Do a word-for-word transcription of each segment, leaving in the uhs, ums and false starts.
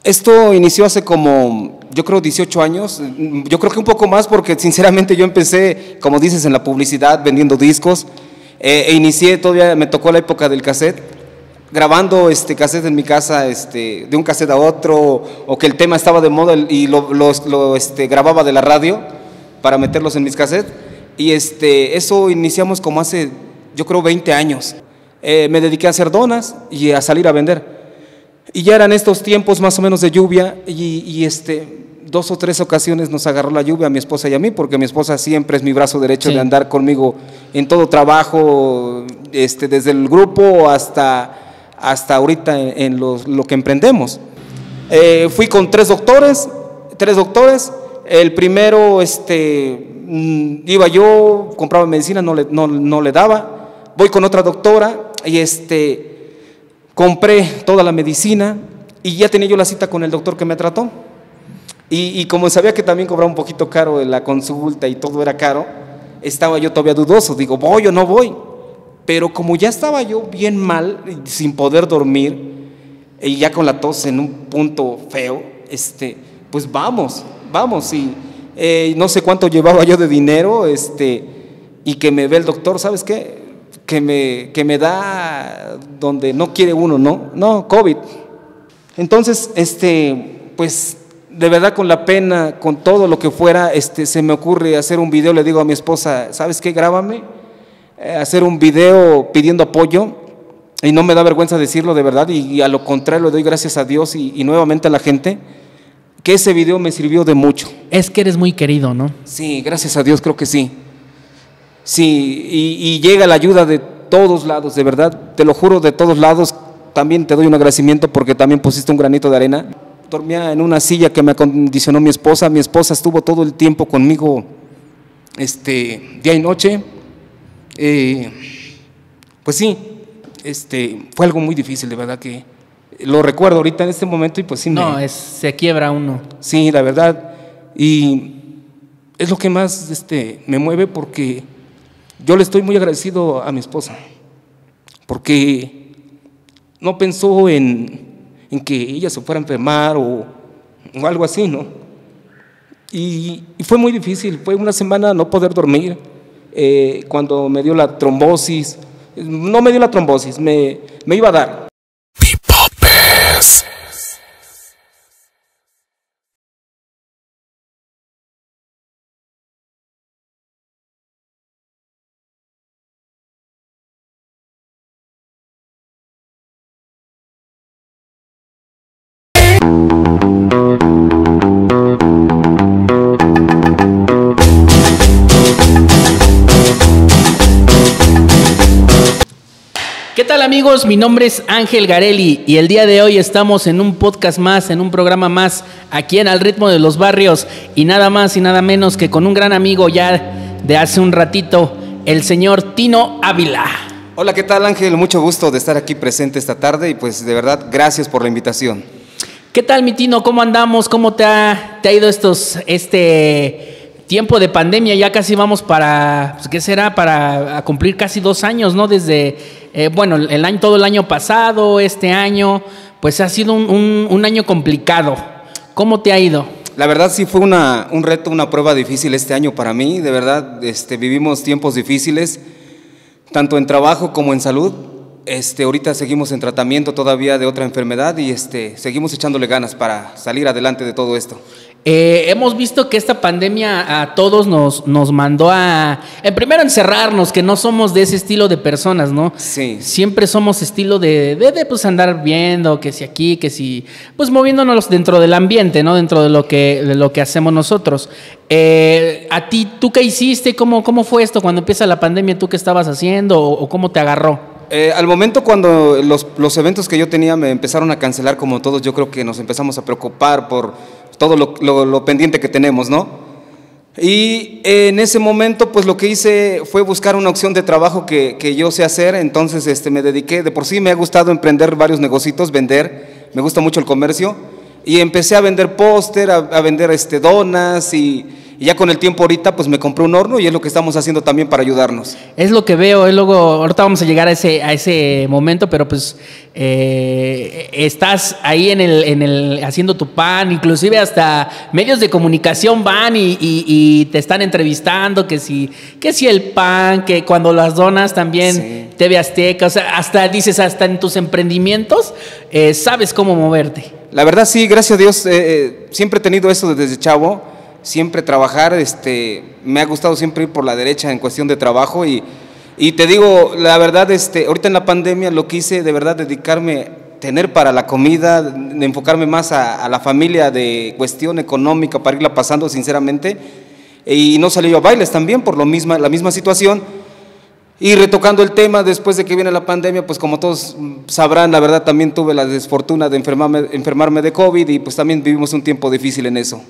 Esto inició hace como, yo creo, dieciocho años, yo creo que un poco más porque sinceramente yo empecé, como dices, en la publicidad, vendiendo discos, eh, e inicié, todavía me tocó la época del cassette, grabando este cassette en mi casa, este, de un cassette a otro, o que el tema estaba de moda y lo, lo, lo este, grababa de la radio para meterlos en mis cassettes, y este, eso iniciamos como hace, yo creo, veinte años. Eh, me dediqué a hacer donas y a salir a vender. Y ya eran estos tiempos más o menos de lluvia y, y este, dos o tres ocasiones nos agarró la lluvia a mi esposa y a mí, porque mi esposa siempre es mi brazo derecho, sí, de andar conmigo en todo trabajo, este, desde el grupo hasta, hasta ahorita en, en los, lo que emprendemos. Eh, fui con tres doctores, tres doctores. El primero, este, iba yo, compraba medicina, no le, no, no le daba. Voy con otra doctora y este... compré toda la medicina y ya tenía yo la cita con el doctor que me trató. Y, y como sabía que también cobraba un poquito caro la consulta y todo era caro, estaba yo todavía dudoso, digo, ¿voy o no voy? Pero como ya estaba yo bien mal, sin poder dormir, y ya con la tos en un punto feo, este, pues vamos, vamos. Y eh, no sé cuánto llevaba yo de dinero, este, y que me ve el doctor, ¿sabes qué? Que me, que me da donde no quiere uno, ¿no? No, COVID. Entonces, este, pues, de verdad con la pena, con todo lo que fuera, este, se me ocurre hacer un video, le digo a mi esposa, ¿sabes qué? Grábame, eh, hacer un video pidiendo apoyo, y no me da vergüenza decirlo de verdad, y, y a lo contrario le doy gracias a Dios y, y nuevamente a la gente, que ese video me sirvió de mucho. Es que eres muy querido, ¿no? Sí, gracias a Dios, creo que sí. Sí, y, y llega la ayuda de todos lados, de verdad, te lo juro, de todos lados. También te doy un agradecimiento porque también pusiste un granito de arena. Dormía en una silla que me acondicionó mi esposa, mi esposa estuvo todo el tiempo conmigo, este, día y noche. Eh, pues sí, este, fue algo muy difícil, de verdad que lo recuerdo ahorita en este momento y pues sí. No, me, es, se quiebra uno. Sí, la verdad, y es lo que más este, me mueve porque yo le estoy muy agradecido a mi esposa, porque no pensó en, en que ella se fuera a enfermar o, o algo así, ¿no? Y, y fue muy difícil, fue una semana no poder dormir, eh, cuando me dio la trombosis, no me dio la trombosis, me, me iba a dar. ¿Qué tal, amigos? Mi nombre es Ángel Garelli y el día de hoy estamos en un podcast más, en un programa más, aquí en Al Ritmo de los Barrios, y nada más y nada menos que con un gran amigo ya de hace un ratito, el señor Tino Ávila. Hola, ¿qué tal, Ángel? Mucho gusto de estar aquí presente esta tarde y pues de verdad gracias por la invitación. ¿Qué tal, mi Tino? ¿Cómo andamos? ¿Cómo te ha, te ha ido estos, este tiempo de pandemia? Ya casi vamos para, pues, ¿qué será? Para a cumplir casi dos años, ¿no? Desde, eh, bueno, el año, todo el año pasado, este año, pues ha sido un, un, un año complicado. ¿Cómo te ha ido? La verdad sí fue una, un reto, una prueba difícil este año para mí, de verdad, este, vivimos tiempos difíciles, tanto en trabajo como en salud. Este, ahorita seguimos en tratamiento todavía de otra enfermedad y este, seguimos echándole ganas para salir adelante de todo esto. Eh, hemos visto que esta pandemia a todos nos, nos mandó a, en primero, encerrarnos, que no somos de ese estilo de personas, ¿no? Sí. Siempre somos estilo de, de, de pues andar viendo, que si aquí, que si, pues moviéndonos dentro del ambiente, ¿no? Dentro de lo que, de lo que hacemos nosotros. Eh, a ti, ¿tú qué hiciste? ¿Cómo, cómo fue esto cuando empieza la pandemia? ¿Tú qué estabas haciendo o, o cómo te agarró? Eh, al momento cuando los, los eventos que yo tenía me empezaron a cancelar como todos, yo creo que nos empezamos a preocupar por todo lo, lo, lo pendiente que tenemos, ¿no? Y en ese momento pues lo que hice fue buscar una opción de trabajo que, que yo sé hacer, entonces este, me dediqué, de por sí me ha gustado emprender varios negocios, vender, me gusta mucho el comercio, y empecé a vender póster, a, a vender este, donas y, y ya con el tiempo ahorita pues me compré un horno y es lo que estamos haciendo también para ayudarnos. Es lo que veo, es luego, ahorita vamos a llegar a ese, a ese momento, pero pues eh, estás ahí en el, en el haciendo tu pan, inclusive hasta medios de comunicación van y, y, y te están entrevistando, que si, que si el pan, que cuando las donas también, sí. T V Azteca, o sea, hasta dices, hasta en tus emprendimientos eh, sabes cómo moverte. La verdad sí, gracias a Dios, eh, siempre he tenido eso desde chavo, siempre trabajar, este, me ha gustado siempre ir por la derecha en cuestión de trabajo y, y te digo, la verdad, este, ahorita en la pandemia lo que hice de verdad dedicarme, tener para la comida, de enfocarme más a, a la familia de cuestión económica para irla pasando sinceramente, y no salí yo a bailes también por lo misma, la misma situación. Y retocando el tema, después de que viene la pandemia, pues como todos sabrán, la verdad también tuve la desfortuna de enfermarme, enfermarme de COVID y pues también vivimos un tiempo difícil en eso.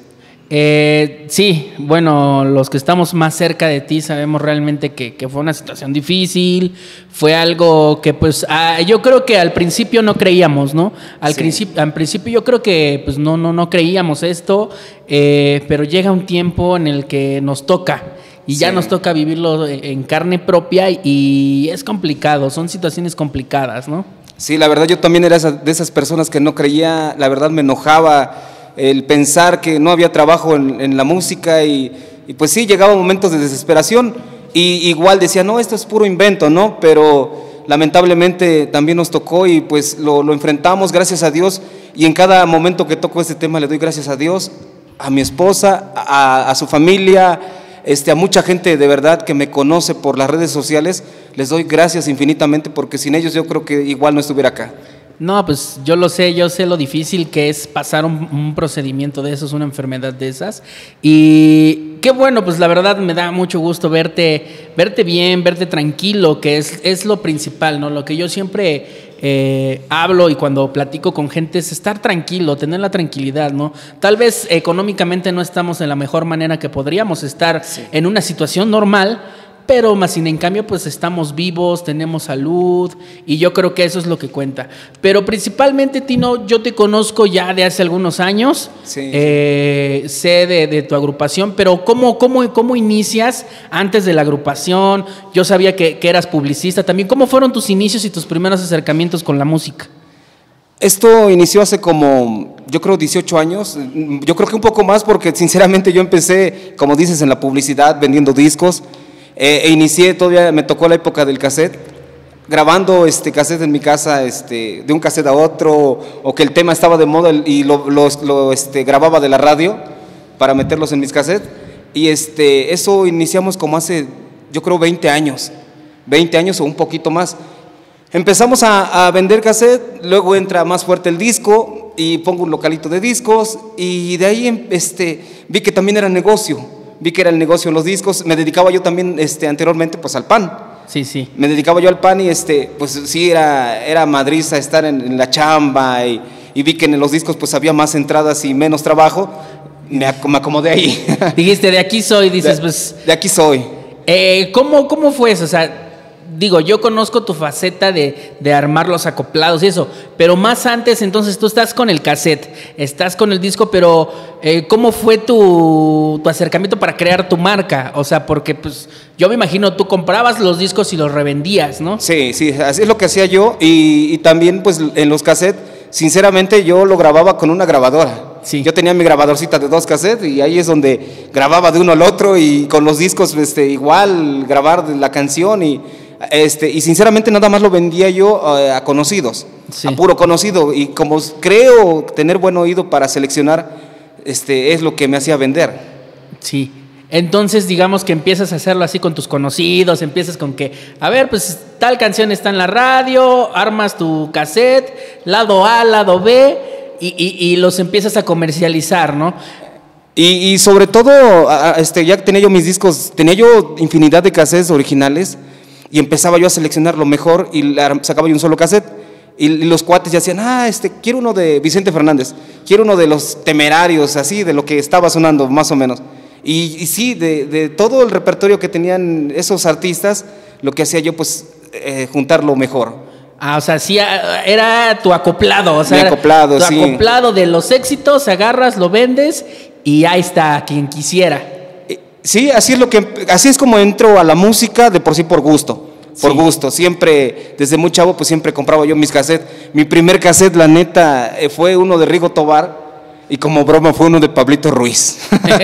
Eh, sí, bueno, los que estamos más cerca de ti sabemos realmente que, que fue una situación difícil, fue algo que pues ah, yo creo que al principio no creíamos, ¿no? Al, sí. principio, al principio yo creo que pues no, no, no creíamos esto, eh, pero llega un tiempo en el que nos toca. Y ya sí. nos toca vivirlo en carne propia y es complicado, son situaciones complicadas, ¿no? Sí, la verdad yo también era de esas personas que no creía, la verdad me enojaba el pensar que no había trabajo en, en la música y, y pues sí, llegaban momentos de desesperación y igual decía, no, esto es puro invento, ¿no? Pero lamentablemente también nos tocó y pues lo, lo enfrentamos, gracias a Dios, y en cada momento que toco este tema le doy gracias a Dios, a mi esposa, a, a su familia, Este, a mucha gente de verdad que me conoce por las redes sociales, les doy gracias infinitamente porque sin ellos yo creo que igual no estuviera acá. No, pues yo lo sé, yo sé lo difícil que es pasar un, un procedimiento de esos, una enfermedad de esas. Y qué bueno, pues la verdad me da mucho gusto verte, verte bien, verte tranquilo, que es, es lo principal, ¿no? Lo que yo siempre eh, hablo y cuando platico con gente es estar tranquilo, tener la tranquilidad, ¿no? Tal vez económicamente no estamos en la mejor manera que podríamos estar sí. en una situación normal, pero más sin en cambio pues estamos vivos, tenemos salud y yo creo que eso es lo que cuenta. Pero principalmente, Tino, yo te conozco ya de hace algunos años, sí, eh, sí. sé de, de tu agrupación, pero ¿cómo, cómo, cómo inicias antes de la agrupación? Yo sabía que, que eras publicista también. ¿Cómo fueron tus inicios y tus primeros acercamientos con la música? Esto inició hace como, yo creo, dieciocho años, yo creo que un poco más porque sinceramente yo empecé, como dices, en la publicidad, vendiendo discos. Eh, e inicié, todavía me tocó la época del cassette, grabando este cassette en mi casa, este, de un cassette a otro, o que el tema estaba de moda y lo, lo, lo este, grababa de la radio para meterlos en mis cassettes. Y este, eso iniciamos como hace, yo creo, veinte años, veinte años o un poquito más. Empezamos a, a vender cassette, luego entra más fuerte el disco y pongo un localito de discos y de ahí este, vi que también era negocio. Vi que era el negocio en los discos, me dedicaba yo también este, anteriormente pues al pan. Sí, sí. Me dedicaba yo al pan y este, pues sí, era, era madriza estar en, en la chamba y, y vi que en los discos pues había más entradas y menos trabajo, me, ac me acomodé ahí. Dijiste, de aquí soy, dices de, pues... De aquí soy. Eh, ¿cómo, ¿Cómo fue eso? O sea, digo, yo conozco tu faceta de, de armar los acoplados y eso, pero más antes, entonces tú estás con el cassette, estás con el disco, pero eh, ¿cómo fue tu, tu acercamiento para crear tu marca? O sea, porque pues yo me imagino, tú comprabas los discos y los revendías, ¿no? Sí, sí, así es lo que hacía yo y, y también pues en los cassettes, sinceramente yo lo grababa con una grabadora. Sí. Yo tenía mi grabadorcita de dos cassettes y ahí es donde grababa de uno al otro y con los discos este, igual grabar la canción y... Este, y sinceramente nada más lo vendía yo uh, a conocidos, sí. a puro conocido, y como creo tener buen oído para seleccionar, este, es lo que me hacía vender. Sí, entonces digamos que empiezas a hacerlo así con tus conocidos, empiezas con que, a ver, pues tal canción está en la radio, armas tu cassette, lado A, lado B, y, y, y los empiezas a comercializar, ¿no? Y, y sobre todo, este, ya tenía yo mis discos, tenía yo infinidad de cassettes originales, y empezaba yo a seleccionar lo mejor y sacaba yo un solo cassette y los cuates ya decían, ah, este, quiero uno de Vicente Fernández, quiero uno de Los Temerarios, así, de lo que estaba sonando más o menos. Y, y sí, de, de todo el repertorio que tenían esos artistas, lo que hacía yo, pues, eh, juntar lo mejor. Ah, o sea, sí, era tu acoplado, o sea, mi acoplado, tu sí. acoplado de los éxitos, agarras, lo vendes y ahí está, quien quisiera. Sí, así es lo que, así es como entro a la música, de por sí por gusto. Por sí. gusto, siempre, desde muy chavo, pues siempre compraba yo mis cassettes. Mi primer cassette, la neta, fue uno de Rigo Tobar, y como broma fue uno de Pablito Ruiz.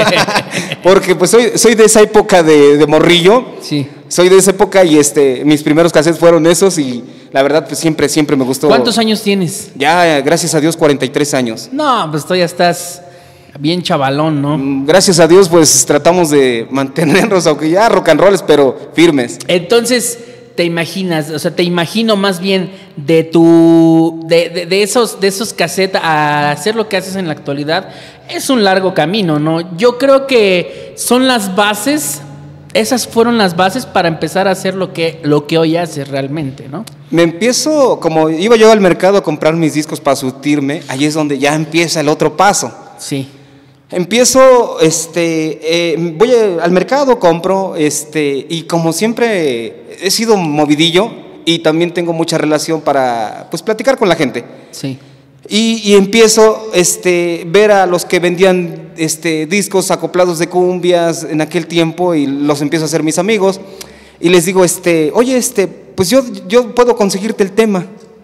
Porque pues soy, soy de esa época de, de morrillo. Sí. Soy de esa época y este, mis primeros cassettes fueron esos y la verdad pues siempre, siempre me gustó. ¿Cuántos años tienes? Ya, gracias a Dios, cuarenta y tres años. No, pues tú ya estás bien chavalón, ¿no? Gracias a Dios, pues tratamos de mantenernos, aunque ya rock and rolls, pero firmes. Entonces, te imaginas, o sea, te imagino más bien de tu, de, de, de esos, de esos cassettes a hacer lo que haces en la actualidad, es un largo camino, ¿no? Yo creo que son las bases, esas fueron las bases para empezar a hacer lo que, lo que hoy haces realmente, ¿no? Me empiezo, como iba yo al mercado a comprar mis discos para surtirme, ahí es donde ya empieza el otro paso. Sí. Empiezo, este, eh, voy al mercado, compro, este, y como siempre he sido movidillo y también tengo mucha relación para, pues, platicar con la gente. Sí. Y, y empiezo, este, ver a los que vendían, este, discos acoplados de cumbias en aquel tiempo y los empiezo a hacer mis amigos y les digo, este, oye, este, pues yo, yo puedo conseguirte el tema.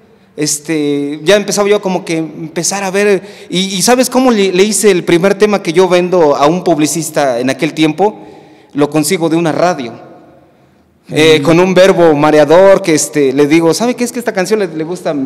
Este, ya empezaba yo como que empezar a ver y, y ¿sabes cómo le, le hice el primer tema que yo vendo a un publicista en aquel tiempo? Lo consigo de una radio, mm. eh, con un verbo mareador que este, le digo, ¿sabe qué es que esta canción le, le gusta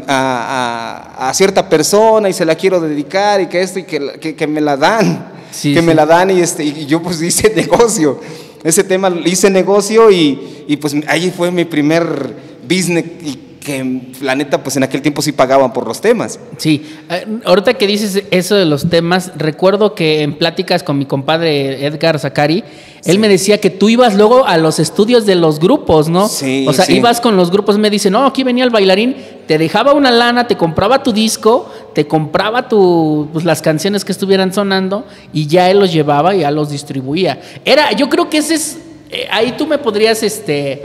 a, a, a cierta persona y se la quiero dedicar y que esto y que, que, que me la dan, sí, que sí. me la dan y, este, y yo pues hice negocio, ese tema hice negocio y, y pues ahí fue mi primer business y que la neta pues en aquel tiempo sí pagaban por los temas. Sí, ahorita que dices eso de los temas, recuerdo que en pláticas con mi compadre Edgar Zacari, sí. él me decía que tú ibas luego a los estudios de los grupos, ¿no? Sí, o sea, sí. ibas con los grupos, me dice, no, aquí venía el bailarín, te dejaba una lana, te compraba tu disco, te compraba tu, pues, las canciones que estuvieran sonando y ya él los llevaba y ya los distribuía. Era, yo creo que ese es, eh, ahí tú me podrías, este...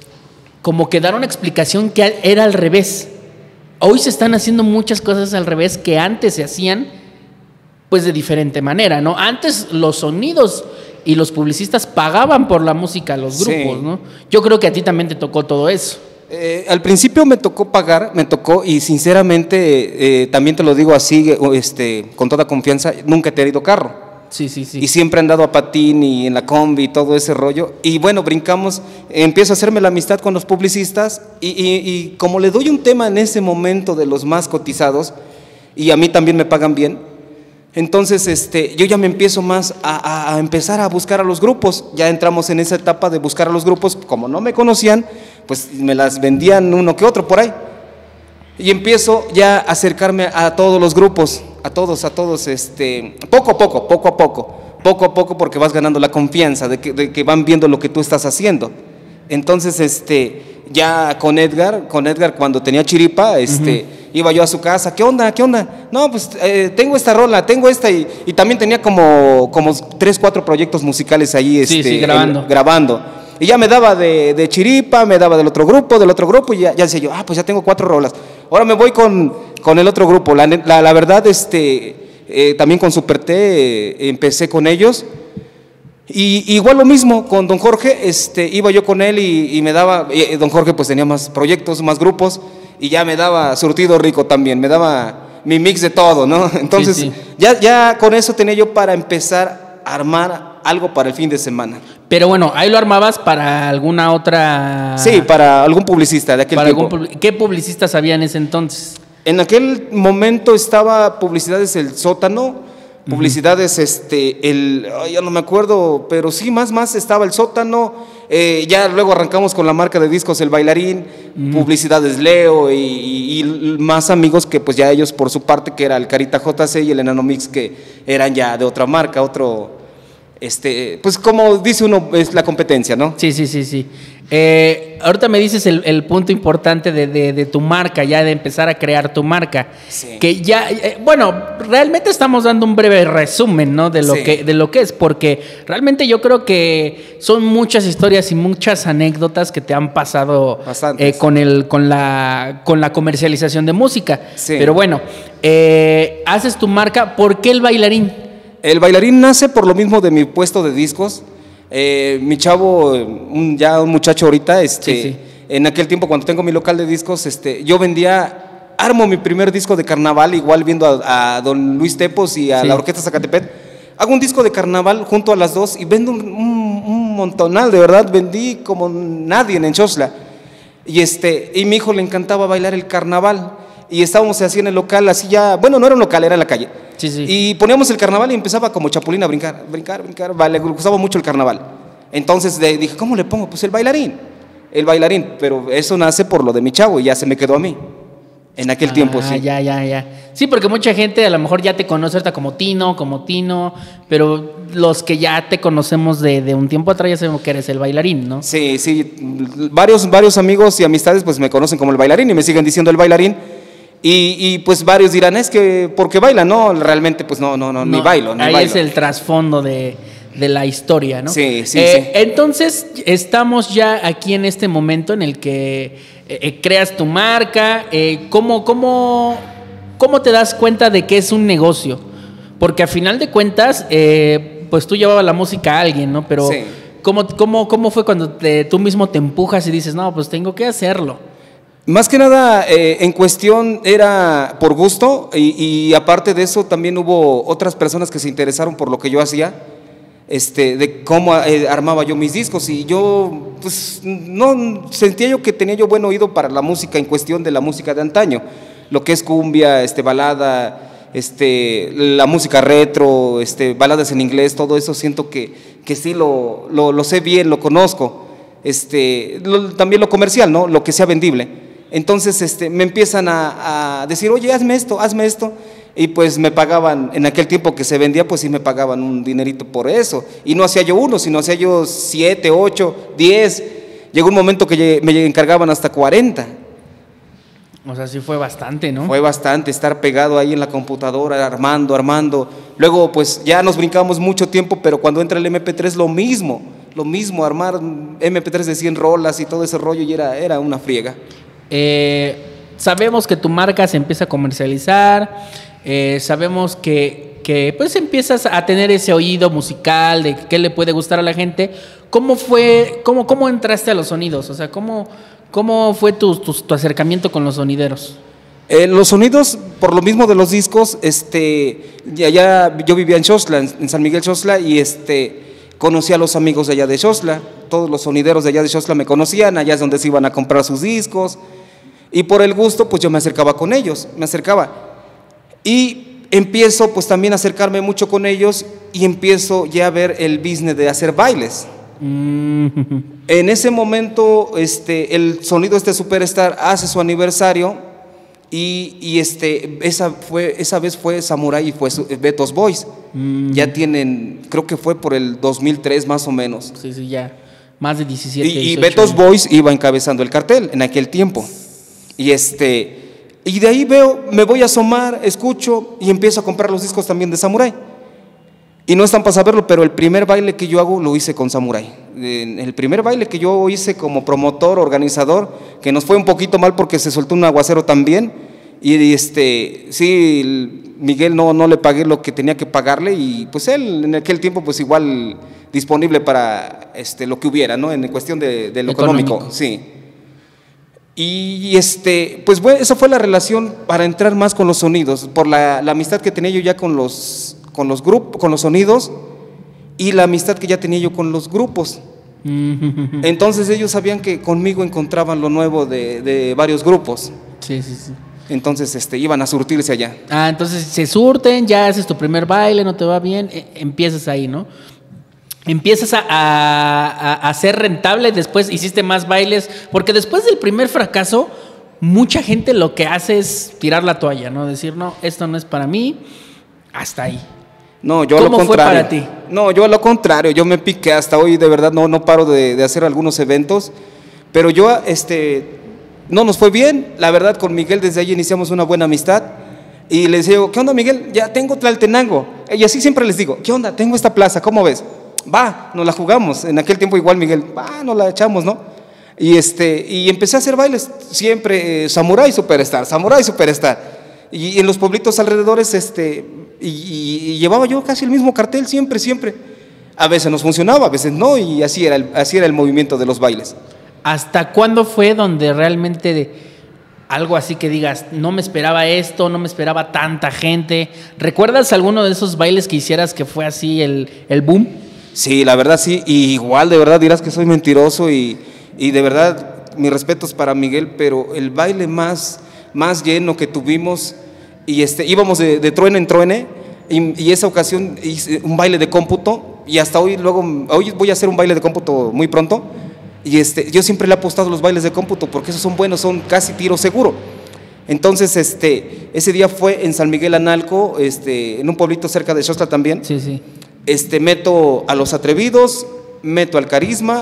como que dar una explicación que era al revés. Hoy se están haciendo muchas cosas al revés que antes se hacían pues de diferente manera, ¿no? Antes los sonidos y los publicistas pagaban por la música a los grupos, sí. ¿no? Yo creo que a ti también te tocó todo eso. Eh, al principio me tocó pagar, me tocó y sinceramente eh, también te lo digo así, este, con toda confianza, nunca he tenido carro. Sí, sí, sí. Y siempre he andado a patín y en la combi y todo ese rollo. Y bueno, brincamos, empiezo a hacerme la amistad con los publicistas y, y, y como le doy un tema en ese momento de los más cotizados y a mí también me pagan bien, entonces este, yo ya me empiezo más a, a, a empezar a buscar a los grupos. Ya entramos en esa etapa de buscar a los grupos, como no me conocían, pues me las vendían uno que otro por ahí. Y empiezo ya a acercarme a todos los grupos, a todos, a todos, este, poco a poco, poco a poco, poco a poco porque vas ganando la confianza de que, de que van viendo lo que tú estás haciendo. Entonces, este, ya con Edgar, con Edgar cuando tenía chiripa, este, uh-huh. iba yo a su casa, ¿qué onda? ¿Qué onda? No, pues eh, tengo esta rola, tengo esta y, y también tenía como, como tres, cuatro proyectos musicales ahí, este, sí, sí, grabando. El, grabando. Y ya me daba de, de chiripa, me daba del otro grupo, del otro grupo, y ya, ya decía yo, ah, pues ya tengo cuatro rolas. Ahora me voy con, con el otro grupo. La, la, la verdad, este, eh, también con Super T eh, empecé con ellos. Y igual lo mismo con Don Jorge, este, iba yo con él y, y me daba, eh, Don Jorge pues tenía más proyectos, más grupos, y ya me daba surtido rico también, me daba mi mix de todo, ¿no? Entonces, sí, sí. Ya, ya con eso tenía yo para empezar a armar algo para el fin de semana. Pero bueno, ahí lo armabas para alguna otra... Sí, para algún publicista de aquel para tiempo. Algún, ¿Qué publicistas había en ese entonces? En aquel momento estaba Publicidades El Sótano, Publicidades, uh-huh. este, el, ay, ya no me acuerdo, pero sí, más, más estaba El Sótano, eh, ya luego arrancamos con la marca de discos El Bailarín, uh-huh. Publicidades Leo y, y, y más amigos que pues ya ellos por su parte, que era el Carita J C y el Enano Mix, que eran ya de otra marca, otro... Este, pues como dice uno, es la competencia, ¿no? Sí, sí, sí, sí. Eh, ahorita me dices el, el punto importante de, de, de tu marca, ya de empezar a crear tu marca. Sí. Que ya, eh, bueno, realmente estamos dando un breve resumen, ¿no? De lo sí. que, de lo que es, porque realmente yo creo que son muchas historias y muchas anécdotas que te han pasado eh, con el, con la, con la comercialización de música. Sí. Pero bueno, eh, haces tu marca. ¿Por qué El Bailarín? El Bailarín nace por lo mismo de mi puesto de discos. Eh, mi chavo, un, ya un muchacho ahorita, este, sí, sí. En aquel tiempo cuando tengo mi local de discos, este, yo vendía, armo mi primer disco de carnaval, igual viendo a, a don Luis Tepos y a sí. la Orquesta Zacatepec. Hago un disco de carnaval junto a las dos y vendo un, un, un montonal, de verdad, vendí como nadie en Xosla. Y, este, y mi hijo le encantaba bailar el carnaval. Y estábamos así en el local, así ya, bueno, no era un local, era en la calle. Sí, sí. Y poníamos el carnaval y empezaba como chapulín a brincar, brincar, brincar, vale, le gustaba mucho el carnaval. Entonces de, dije, ¿cómo le pongo? Pues el bailarín, el bailarín, pero eso nace por lo de mi chavo y ya se me quedó a mí. En aquel ah, tiempo, sí. ya, ya, ya. Sí, porque mucha gente a lo mejor ya te conoce ahorita como Tino, como Tino, pero los que ya te conocemos de, de un tiempo atrás ya sabemos que eres el bailarín, ¿no? Sí, sí, varios, varios amigos y amistades pues me conocen como el bailarín y me siguen diciendo el bailarín. Y, y pues varios dirán, es que porque baila, no, realmente pues no, no, no, no ni bailo. Ni ahí bailo. Es el trasfondo de, de la historia, ¿no? Sí, sí, eh, sí. Entonces estamos ya aquí en este momento en el que eh, creas tu marca, eh, ¿cómo, cómo, ¿cómo te das cuenta de que es un negocio? Porque a final de cuentas, eh, pues tú llevabas la música a alguien, ¿no? Pero sí. ¿cómo, cómo, ¿cómo fue cuando te, tú mismo te empujas y dices, no, pues tengo que hacerlo? Más que nada, eh, en cuestión era por gusto y, y aparte de eso también hubo otras personas que se interesaron por lo que yo hacía, este, de cómo eh, armaba yo mis discos y yo, pues, no, sentía yo que tenía yo buen oído para la música en cuestión de la música de antaño, lo que es cumbia, este, balada, este, la música retro, este, baladas en inglés, todo eso siento que, que sí lo, lo, lo sé bien, lo conozco, este, lo, también lo comercial, ¿no? Lo que sea vendible. Entonces este, me empiezan a, a decir, oye, hazme esto, hazme esto, y pues me pagaban, en aquel tiempo que se vendía, pues sí me pagaban un dinerito por eso, y no hacía yo uno, sino hacía yo siete, ocho, diez, llegó un momento que me encargaban hasta cuarenta. O sea, sí fue bastante, ¿no? Fue bastante, estar pegado ahí en la computadora, armando, armando, luego pues ya nos brincamos mucho tiempo, pero cuando entra el eme pe tres lo mismo, lo mismo, armar eme pe tres de cien rolas y todo ese rollo, y era, era una friega. Eh, sabemos que tu marca se empieza a comercializar, eh, sabemos que, que pues empiezas a tener ese oído musical de qué le puede gustar a la gente. ¿Cómo fue, cómo, cómo entraste a los sonidos? O sea, ¿cómo, cómo fue tu, tu, tu acercamiento con los sonideros? Eh, los sonidos, por lo mismo de los discos, este, ya, ya yo vivía en Xosla, en, en San Miguel Xosla, y este, conocí a los amigos de allá de Xosla, todos los sonideros de allá de Xosla me conocían, allá es donde se iban a comprar sus discos. Y por el gusto, pues yo me acercaba con ellos, me acercaba. Y empiezo pues también a acercarme mucho con ellos y empiezo ya a ver el business de hacer bailes. Mm-hmm. En ese momento, este, el sonido este Superstar hace su aniversario y, y este, esa, fue, esa vez fue Samurai y fue Beto's Boys. Mm-hmm. Ya tienen, creo que fue por el dos mil tres más o menos. Sí, sí, ya, más de diecisiete, Y, y Beto's Boys iba encabezando el cartel en aquel tiempo. Y este, y de ahí veo, me voy a asomar, escucho y empiezo a comprar los discos también de Samurai. Y no están para saberlo, pero el primer baile que yo hago lo hice con Samurai. El primer baile que yo hice como promotor, organizador, que nos fue un poquito mal porque se soltó un aguacero también. Y este, sí, Miguel no, no le pagué lo que tenía que pagarle y pues él en aquel tiempo pues igual disponible para este, lo que hubiera, ¿no? En cuestión de, de lo económico, económico, sí. Y este, pues bueno, esa fue la relación para entrar más con los sonidos, por la, la amistad que tenía yo ya con los, con los grupos, con los sonidos y la amistad que ya tenía yo con los grupos. Entonces ellos sabían que conmigo encontraban lo nuevo de, de varios grupos. Sí, sí, sí. Entonces este, iban a surtirse allá. Ah, entonces se surten, ya haces tu primer baile, no te va bien, eh, empiezas ahí, ¿no? Empiezas a, a, a ser rentable, después hiciste más bailes, porque después del primer fracaso, mucha gente lo que hace es tirar la toalla, ¿no? Decir, no, esto no es para mí, hasta ahí. No, yo a lo contrario. ¿Cómo fue para ti? No, yo a lo contrario, yo me piqué hasta hoy, de verdad no, no paro de, de hacer algunos eventos, pero yo, este, no nos fue bien, la verdad con Miguel desde ahí iniciamos una buena amistad. Y les digo, ¿qué onda Miguel? Ya tengo Tlaltenango. Y así siempre les digo, ¿qué onda? Tengo esta plaza, ¿cómo ves? Va, nos la jugamos. En aquel tiempo igual Miguel, va, nos la echamos, ¿no? Y, este, y empecé a hacer bailes, siempre eh, Samurai Superstar, Samurai Superstar. Y en los pueblitos alrededores, este, y, y, y llevaba yo casi el mismo cartel, siempre, siempre. A veces nos funcionaba, a veces no, y así era el, así era el movimiento de los bailes. ¿Hasta cuándo fue donde realmente de, algo así que digas, no me esperaba esto, no me esperaba tanta gente? ¿Recuerdas alguno de esos bailes que hicieras que fue así el, el boom? Sí, la verdad sí, y igual de verdad dirás que soy mentiroso y, y de verdad mis respetos para Miguel, pero el baile más, más lleno que tuvimos, y este, íbamos de, de truene en truene, y, y esa ocasión hice un baile de cómputo, y hasta hoy, luego, hoy voy a hacer un baile de cómputo muy pronto, y este, yo siempre le he apostado a los bailes de cómputo, porque esos son buenos, son casi tiro seguro. Entonces, este, ese día fue en San Miguel Analco, este, en un pueblito cerca de Xostla también. Sí, sí. Este, meto a Los Atrevidos, meto al Carisma,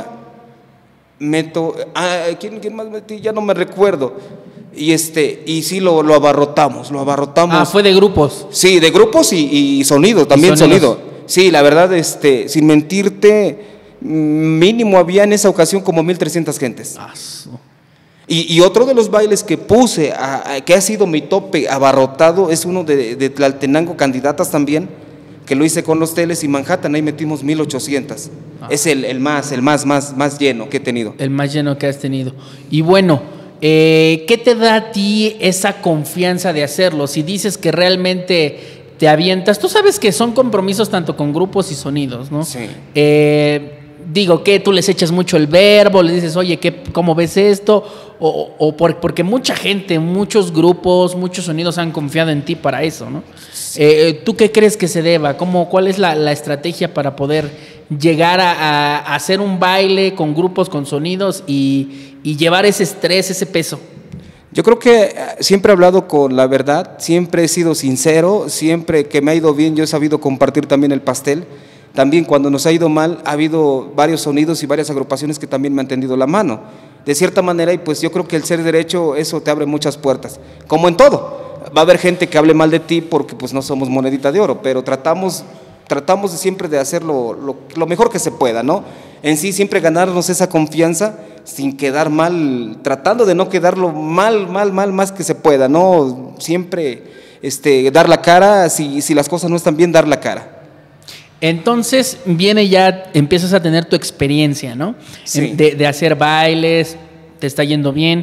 meto, ah, ¿quién, quién más metí? Ya no me recuerdo. Y este, y sí lo, lo abarrotamos, lo abarrotamos. Ah, fue de grupos. Sí, de grupos y, y sonido, también y sonidos. sonido. Sí, la verdad, este, sin mentirte, mínimo había en esa ocasión como mil trescientas gentes. Ah, su... Y, y otro de los bailes que puse, a, a, que ha sido mi tope abarrotado, es uno de, de Tlaltenango, Candidatas también, que lo hice con los Teles y Manhattan, ahí metimos mil ochocientas. Ah. Es el, el más, el más, más, más lleno que he tenido. El más lleno que has tenido. Y bueno, eh, ¿qué te da a ti esa confianza de hacerlo? Si dices que realmente te avientas, tú sabes que son compromisos tanto con grupos y sonidos, ¿no? Sí. Eh, digo, que tú les echas mucho el verbo, les dices, oye, ¿qué, ¿cómo ves esto? O, o por, porque mucha gente, muchos grupos, muchos sonidos han confiado en ti para eso, ¿no? Sí. Eh, ¿Tú qué crees que se deba? ¿Cómo, ¿Cuál es la, la estrategia para poder llegar a, a, a hacer un baile con grupos, con sonidos y, y llevar ese estrés, ese peso? Yo creo que siempre he hablado con la verdad, siempre he sido sincero, siempre que me ha ido bien yo he sabido compartir también el pastel. También cuando nos ha ido mal ha habido varios sonidos y varias agrupaciones que también me han tendido la mano. De cierta manera, y pues yo creo que el ser derecho, eso te abre muchas puertas. Como en todo, va a haber gente que hable mal de ti porque pues no somos monedita de oro, pero tratamos, tratamos de siempre de hacer lo, lo, lo mejor que se pueda, ¿no? En sí siempre ganarnos esa confianza sin quedar mal, tratando de no quedarlo mal, mal, mal, más que se pueda, ¿no? Siempre este, dar la cara, si, si las cosas no están bien, dar la cara. Entonces viene ya, empiezas a tener tu experiencia, ¿no? Sí. De, de hacer bailes, te está yendo bien.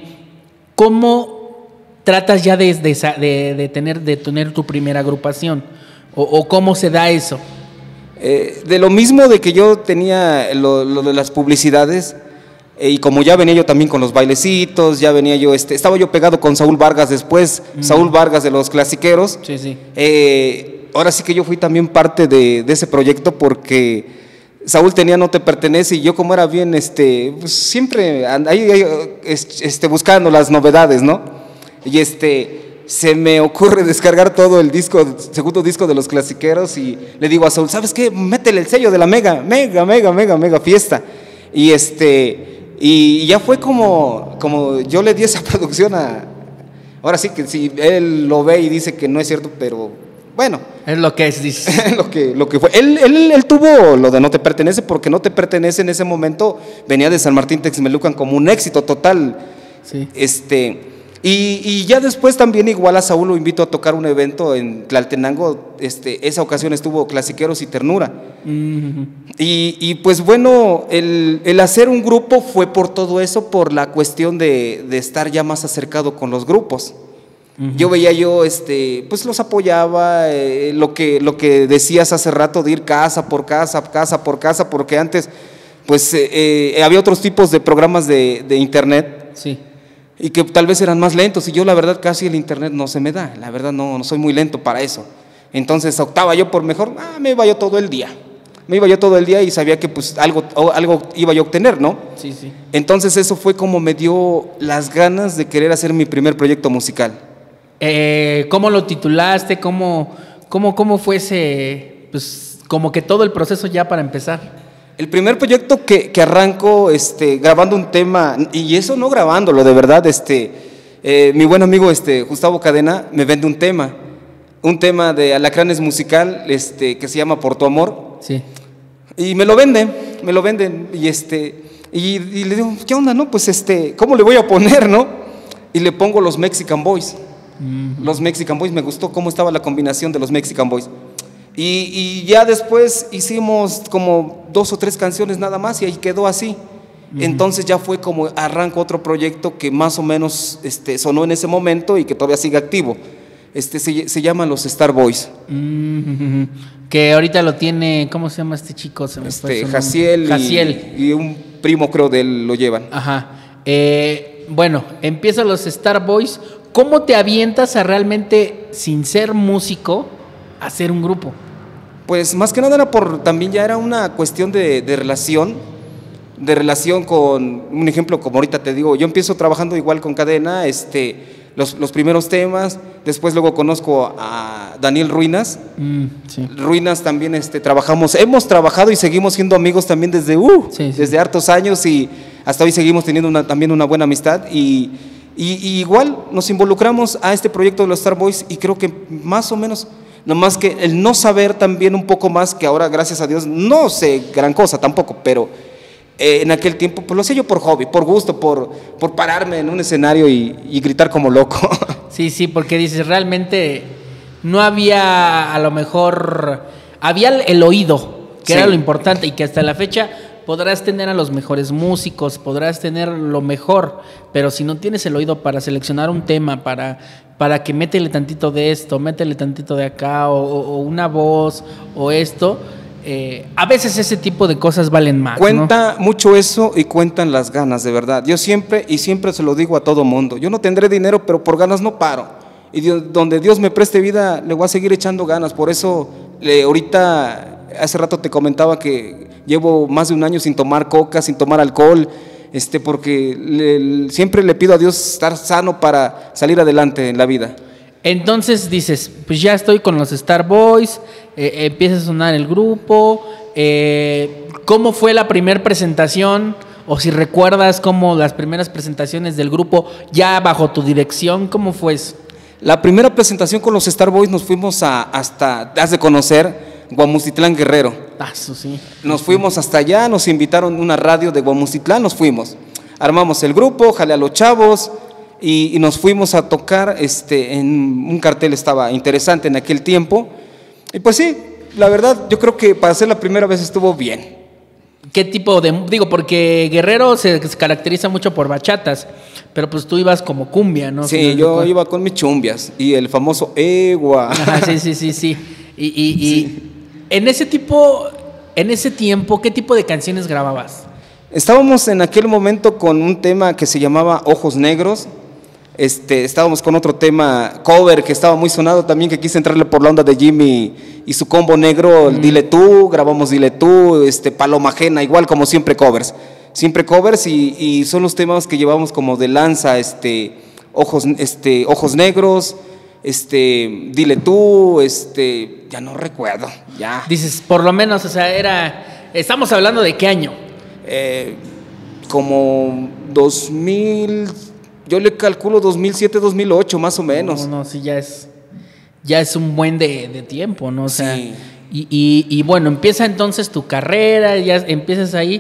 ¿Cómo tratas ya de, de, de, de, tener, de tener tu primera agrupación? ¿O, o cómo se da eso? Eh, de lo mismo de que yo tenía lo, lo de las publicidades, eh, y como ya venía yo también con los bailecitos, ya venía yo, este, estaba yo pegado con Saúl Vargas después, mm. Saúl Vargas de los Clasiqueros. Sí, sí. Eh, Ahora sí que yo fui también parte de, de ese proyecto porque Saúl tenía No Te Pertenece y yo como era bien, este, pues siempre ahí, ahí este, buscando las novedades, ¿no? Y este, se me ocurre descargar todo el disco, segundo disco de los Clasiqueros y le digo a Saúl, ¿sabes qué? Métele el sello de la mega, mega, mega, mega, mega fiesta. Y este, y ya fue como, como yo le di esa producción a, ahora sí que si él lo ve y dice que no es cierto, pero... Bueno, es lo que es, dice. lo que, lo que fue. Él, él, él tuvo lo de No Te Pertenece porque No Te Pertenece en ese momento venía de San Martín Texmelucan como un éxito total. Sí. Este, y, y ya después también igual a Saúl lo invito a tocar un evento en Tlaltenango. Este, esa ocasión estuvo Clasiqueros y Ternura. Mm-hmm. Y, y pues bueno, el, el hacer un grupo fue por todo eso, por la cuestión de, de estar ya más acercado con los grupos. Uh-huh. Yo veía yo, este, pues los apoyaba, eh, lo que lo que decías hace rato de ir casa por casa, casa por casa, porque antes, pues eh, eh, había otros tipos de programas de, de internet, sí, y que tal vez eran más lentos. Y yo la verdad casi el internet no se me da, la verdad no, no soy muy lento para eso. Entonces optaba yo por mejor, ah, me iba yo todo el día, me iba yo todo el día y sabía que pues algo algo iba yo a obtener, ¿no? Sí, sí. Entonces eso fue como me dio las ganas de querer hacer mi primer proyecto musical. Eh, ¿Cómo lo titulaste? ¿Cómo, cómo, cómo fue ese, pues, como que todo el proceso ya para empezar? El primer proyecto que, que arranco este, grabando un tema, y eso no grabándolo, de verdad, este, eh, mi buen amigo este, Gustavo Cadena me vende un tema, un tema de Alacranes musical este, que se llama Por Tu Amor. Sí. Y me lo vende, me lo venden, y, este, y, y le digo, ¿qué onda, no? Pues, este, ¿cómo le voy a poner, no? Y le pongo los Mexican Boys. Uh-huh. Los Mexican Boys, me gustó cómo estaba la combinación de los Mexican Boys. Y, y ya después hicimos como dos o tres canciones nada más y ahí quedó así. Uh-huh. Entonces ya fue como arranco otro proyecto que más o menos este, sonó en ese momento y que todavía sigue activo. Este, se, se llama Los Star Boys. Uh-huh. Que ahorita lo tiene, ¿cómo se llama este chico? Se me este, Jaciel, Jaciel. Y, y un primo creo de él lo llevan. Ajá. Eh, bueno, empiezan Los Star Boys. ¿Cómo te avientas a realmente, sin ser músico, hacer un grupo? Pues más que nada era por, también ya era una cuestión de, de relación, de relación con, un ejemplo como ahorita te digo, yo empiezo trabajando igual con Cadena, este, los, los primeros temas, después luego conozco a Daniel Ruinas, mm, sí. Ruinas también este, trabajamos, hemos trabajado y seguimos siendo amigos también desde, uh, sí, sí. desde hartos años y hasta hoy seguimos teniendo una, también una buena amistad y, y, y igual nos involucramos a este proyecto de los Star Boys y creo que más o menos... Nomás que el no saber también un poco más, que ahora gracias a Dios no sé gran cosa tampoco, pero eh, en aquel tiempo pues lo hacía yo por hobby, por gusto, por, por pararme en un escenario y, y gritar como loco. Sí, sí, porque dices, realmente no había a lo mejor, había el oído, que sí. era lo importante y que hasta la fecha podrás tener a los mejores músicos, podrás tener lo mejor, pero si no tienes el oído para seleccionar un tema, para, para que métele tantito de esto, métele tantito de acá, o, o una voz, o esto, eh, a veces ese tipo de cosas valen más. Cuenta ¿no? mucho eso y cuentan las ganas, de verdad. Yo siempre, y siempre se lo digo a todo mundo, yo no tendré dinero, pero por ganas no paro. Y Dios, donde Dios me preste vida, le voy a seguir echando ganas. Por eso, eh, ahorita, hace rato te comentaba que llevo más de un año sin tomar coca, sin tomar alcohol, este, porque le, siempre le pido a Dios estar sano para salir adelante en la vida. Entonces dices, pues ya estoy con los Star Boys, eh, empieza a sonar el grupo, eh, ¿cómo fue la primera presentación? O si recuerdas cómo las primeras presentaciones del grupo ya bajo tu dirección, ¿cómo fue eso? La primera presentación con los Star Boys nos fuimos a, hasta, has de conocer, Guamucitlán, Guerrero. Ah, eso sí. Nos fuimos hasta allá, nos invitaron a una radio de Guamucitlán, nos fuimos. Armamos el grupo, jalé a los chavos y, y nos fuimos a tocar, este, en un cartel estaba interesante en aquel tiempo. Y pues sí, la verdad, yo creo que para ser la primera vez estuvo bien. ¿Qué tipo de...? Digo, porque Guerrero se caracteriza mucho por bachatas, pero pues tú ibas como cumbia, ¿no? Sí, yo iba con mis chumbias y el famoso egua. Ajá, sí, sí, sí, sí. Y, y, y sí. en ese tipo, en ese tiempo, ¿qué tipo de canciones grababas? Estábamos en aquel momento con un tema que se llamaba Ojos Negros. Este, estábamos con otro tema cover que estaba muy sonado también, que quise entrarle por la onda de Jimmy y su combo negro, mm. Dile Tú, grabamos Dile Tú, este, Paloma Ajena, igual como siempre covers, siempre covers y, y son los temas que llevamos como de lanza, este, ojos, este, ojos negros, este, Dile Tú, este, ya no recuerdo, ya. Dices, por lo menos, o sea, era, estamos hablando de qué año? Eh, como dos mil... Yo le calculo dos mil siete, dos mil ocho, más o menos. No, no, sí, ya es, ya es un buen de, de tiempo, ¿no? O sea, sí. y, y, y bueno, empieza entonces tu carrera, ya empiezas ahí.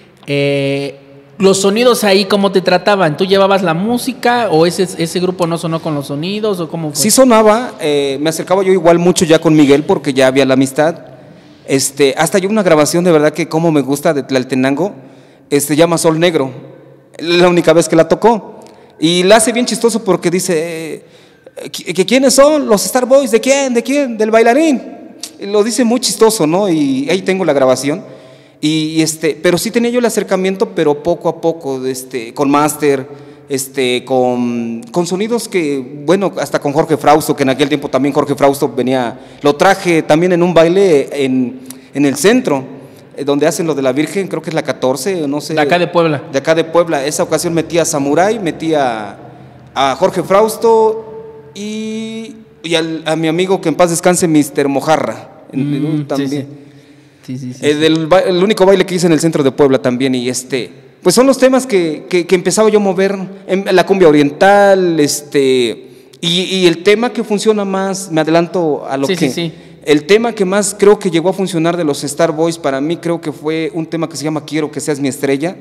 Eh, ¿Los sonidos ahí cómo te trataban? ¿Tú llevabas la música o ese, ese grupo no sonó con los sonidos o cómo fue? Sí sonaba, eh, me acercaba yo igual mucho ya con Miguel porque ya había la amistad. Este, hasta yo una grabación de verdad que como me gusta de Tlaltenango, este, llama Sol Negro, la única vez que la tocó. Y la hace bien chistoso porque dice, eh, ¿que quiénes son los Star Boys? ¿De quién? ¿De quién? Del bailarín. Y lo dice muy chistoso, ¿no? Y ahí tengo la grabación. Y, y este, pero sí tenía yo el acercamiento, pero poco a poco, este, con máster, este, con, con sonidos que, bueno, hasta con Jorge Frausto, que en aquel tiempo también Jorge Frausto venía, lo traje también en un baile en, en el centro, donde hacen lo de la Virgen, creo que es la catorce, no sé. De acá de Puebla. De acá de Puebla. Esa ocasión metía a Samurai, metía a Jorge Frausto y, y al, a mi amigo que en paz descanse, mister Mojarra. Mm, también. Sí, sí. Sí, sí, sí, el, sí. El, el único baile que hice en el centro de Puebla también. Y este, pues son los temas que, que, que empezaba yo a mover, en la cumbia oriental, este, y, y el tema que funciona más, me adelanto a lo sí, que... Sí, sí. El tema que más creo que llegó a funcionar de los Star Boys para mí creo que fue un tema que se llama Quiero que seas mi estrella,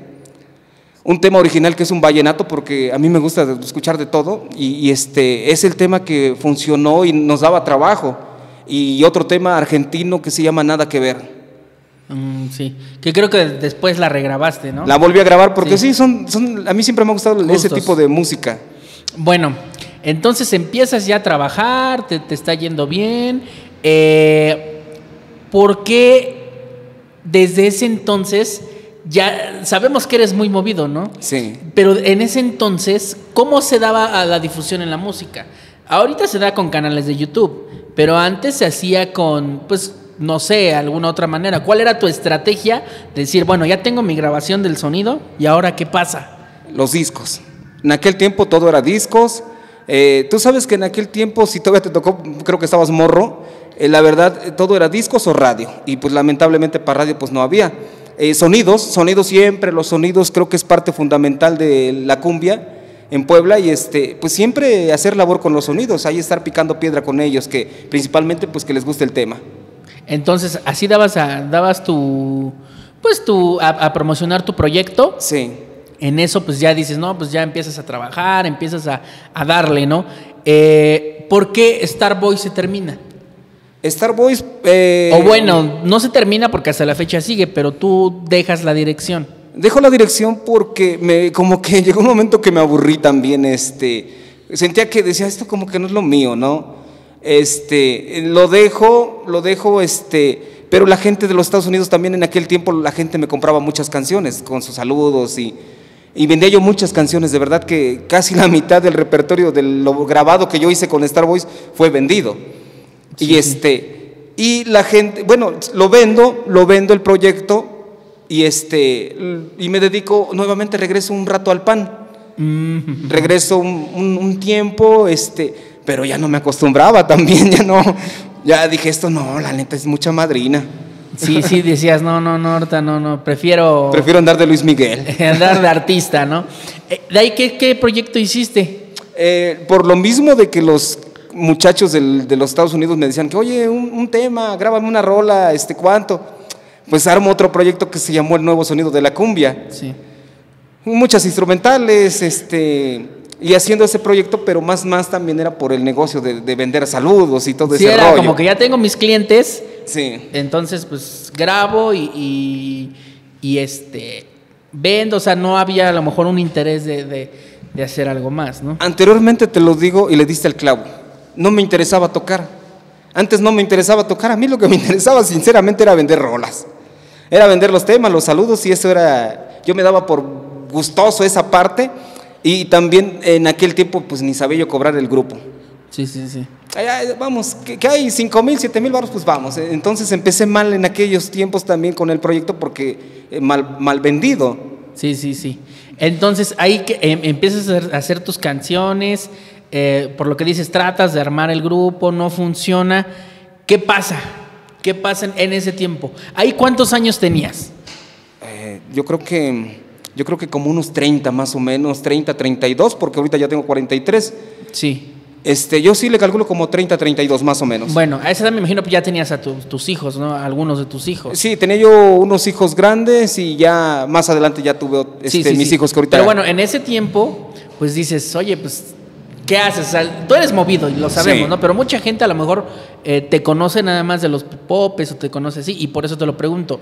un tema original que es un vallenato porque a mí me gusta escuchar de todo y, y este es el tema que funcionó y nos daba trabajo. y otro tema argentino que se llama Nada que Ver. Mm, sí, que creo que después la regrabaste, ¿no? La volví a grabar porque sí, Sí. son, son, a mí siempre me ha gustado ese Gustos. tipo de música. Bueno, entonces empiezas ya a trabajar, te, te está yendo bien. Eh, ¿Por qué desde ese entonces, ya sabemos que eres muy movido, ¿no? Sí. Pero en ese entonces, ¿cómo se daba a la difusión en la música? Ahorita se da con canales de YouTube, pero antes se hacía con, pues, no sé, alguna otra manera. ¿Cuál era tu estrategia de decir, bueno, ya tengo mi grabación del sonido y ahora qué pasa? Los discos. En aquel tiempo todo era discos. Eh, tú sabes que en aquel tiempo, si todavía te tocó, creo que estabas morro, eh, la verdad, eh, todo era discos o radio. Y pues lamentablemente para radio pues no había. Eh, sonidos, sonidos siempre, los sonidos creo que es parte fundamental de la cumbia en Puebla y este, pues siempre hacer labor con los sonidos, ahí estar picando piedra con ellos, que principalmente pues que les guste el tema. Entonces, así dabas, a, dabas tu, pues tu, a, a promocionar tu proyecto. Sí. En eso, pues ya dices, no, pues ya empiezas a trabajar, empiezas a, a darle, ¿no? Eh, ¿Por qué Starboy se termina? Starboys... Eh, O bueno, no se termina porque hasta la fecha sigue, pero tú dejas la dirección. Dejo la dirección porque me, como que llegó un momento que me aburrí también, este, sentía que decía, esto como que no es lo mío, ¿no? Este, lo dejo, lo dejo, este, pero la gente de los Estados Unidos también en aquel tiempo, la gente me compraba muchas canciones con sus saludos y, y vendía yo muchas canciones, de verdad que casi la mitad del repertorio de lo grabado que yo hice con Starboys fue vendido. Sí, y este, y la gente, bueno, lo vendo, lo vendo el proyecto. Y este y me dedico nuevamente, regreso un rato al pan, mm-hmm. regreso un, un, un tiempo, este, pero ya no me acostumbraba también, ya no, ya dije esto no, la neta es mucha madrina. Sí, sí, decías, no, no, no, ahorita no, no, prefiero... Prefiero andar de Luis Miguel. Andar de artista, ¿no? ¿De ahí qué, qué proyecto hiciste? Eh, por lo mismo de que los muchachos del, de los Estados Unidos me decían que, oye, un, un tema, grábame una rola, este, ¿cuánto? Pues armo otro proyecto que se llamó El Nuevo Sonido de la Cumbia. Sí. Muchas instrumentales, este, y haciendo ese proyecto, pero más, más también era por el negocio de, de vender saludos y todo sí, ese era rollo. como que ya tengo mis clientes, sí. Entonces pues grabo y, y, y este, vendo, o sea, no había a lo mejor un interés de, de, de hacer algo más, ¿no? Anteriormente te lo digo y le diste el clavo, no me interesaba tocar. Antes no me interesaba tocar, a mí lo que me interesaba sinceramente era vender rolas. Era vender los temas, los saludos y eso era, yo me daba por gustoso esa parte y también en aquel tiempo pues ni sabía yo cobrar el grupo. Sí, sí, sí. Ay, ay, vamos, que, que hay cinco mil, siete mil baros, pues vamos. Entonces empecé mal en aquellos tiempos también con el proyecto porque eh, mal, mal vendido. Sí, sí, sí. Entonces ahí que, eh, empiezas a hacer, a hacer tus canciones. Eh, por lo que dices, tratas de armar el grupo, no funciona. ¿Qué pasa? ¿Qué pasa en, en ese tiempo? ¿Ahí cuántos años tenías? Eh, yo creo que yo creo que como unos treinta más o menos, treinta, treinta y dos, porque ahorita ya tengo cuarenta y tres. Sí. Este, yo sí le calculo como treinta, treinta y dos más o menos. Bueno, a esa edad me imagino que ya tenías a tu, tus hijos, ¿no? Algunos de tus hijos. Sí, tenía yo unos hijos grandes y ya más adelante ya tuve este, sí, sí, mis sí. hijos que ahorita... Pero bueno, en ese tiempo, pues dices, oye, pues... ¿Qué haces? O sea, tú eres movido, y lo sabemos, sí. ¿no? Pero mucha gente a lo mejor eh, te conoce nada más de los popes o te conoce así, y por eso te lo pregunto.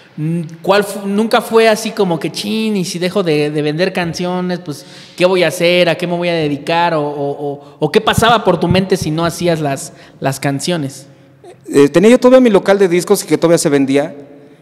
¿Cuál fu- nunca fue así como que chin, y si dejo de, de vender canciones, pues qué voy a hacer, a qué me voy a dedicar, o, o, o, o qué pasaba por tu mente si no hacías las, las canciones? Eh, tenía yo todavía mi local de discos que todavía se vendía,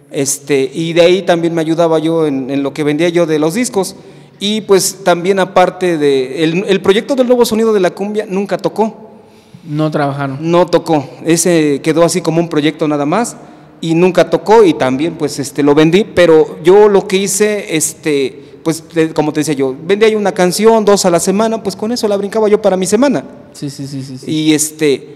este, y de ahí también me ayudaba yo en, en lo que vendía yo de los discos. Y pues también aparte de el, el proyecto del Nuevo Sonido de la Cumbia nunca tocó. No trabajaron. No tocó, ese quedó así como un proyecto nada más y nunca tocó y también pues este lo vendí, pero yo lo que hice, este, pues como te decía yo, vendía ahí una canción, dos a la semana, pues con eso la brincaba yo para mi semana. Sí, sí, sí, sí, sí. Y este,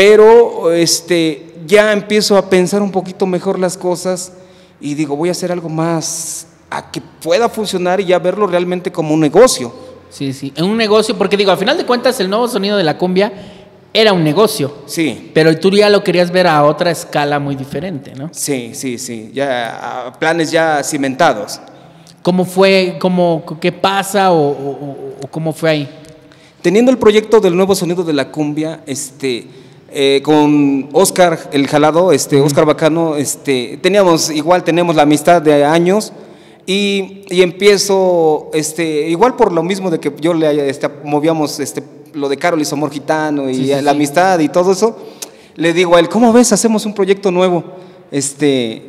pero este, ya empiezo a pensar un poquito mejor las cosas y digo, voy a hacer algo más a que pueda funcionar y ya verlo realmente como un negocio. Sí, sí, en un negocio, porque digo, al final de cuentas el Nuevo Sonido de la Cumbia era un negocio. Sí. Pero tú ya lo querías ver a otra escala muy diferente, ¿no? Sí, sí, sí, ya planes ya cimentados. ¿Cómo fue, cómo, qué pasa o, o, o cómo fue ahí? Teniendo el proyecto del Nuevo Sonido de la Cumbia, este, eh, con Oscar, el jalado, este, Oscar Bacano, este, teníamos, igual tenemos la amistad de años, y, y empiezo, este, igual por lo mismo de que yo le este, movíamos este, lo de Carol y su amor gitano, y sí, sí, la sí. amistad y todo eso, le digo a él, ¿cómo ves? Hacemos un proyecto nuevo, este,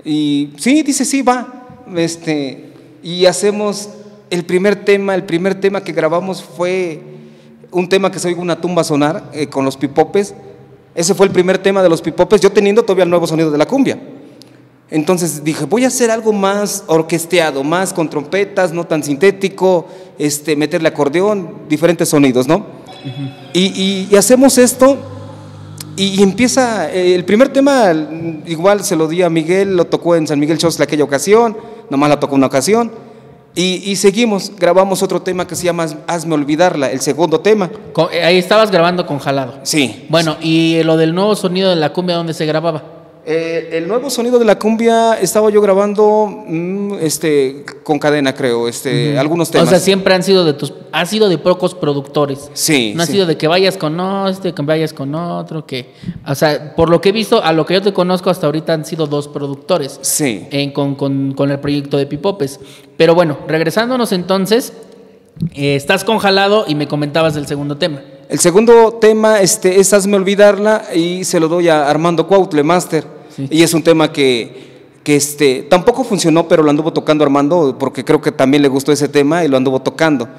y sí, dice, sí, va, este, y hacemos el primer tema, el primer tema que grabamos fue un tema que se oiga una tumba sonar, eh, con los Pipopes. Ese fue el primer tema de los Pipopes, yo teniendo todavía el nuevo sonido de la cumbia. Entonces dije, voy a hacer algo más orquesteado, más con trompetas, no tan sintético, este, meterle acordeón, diferentes sonidos, ¿no? Uh-huh. y, y, y hacemos esto, y, y empieza, eh, el primer tema, igual se lo di a Miguel, lo tocó en San Miguel Shows aquella ocasión, nomás la tocó una ocasión, y, y seguimos, grabamos otro tema que se llama Hazme Olvidarla, el segundo tema. Con, ahí estabas grabando con Jalado. Sí. Bueno, ¿y lo del nuevo sonido de la cumbia dónde se grababa? Eh, el nuevo sonido de la cumbia estaba yo grabando mmm, este, con cadena, creo, este, uh-huh. algunos temas. O sea, siempre han sido de tus, ha sido de pocos productores. Sí. No ha sí. sido de que vayas con este, que vayas con otro, que, o sea, por lo que he visto, a lo que yo te conozco hasta ahorita han sido dos productores. Sí. En, con, con, con el proyecto de Pipopes. Pero bueno, regresándonos entonces, eh, estás con Jalado y me comentabas del segundo tema. El segundo tema este, es Hazme Olvidarla y se lo doy a Armando Cuautle, Master. Sí. Y es un tema que, que este, tampoco funcionó, pero lo anduvo tocando Armando, porque creo que también le gustó ese tema y lo anduvo tocando.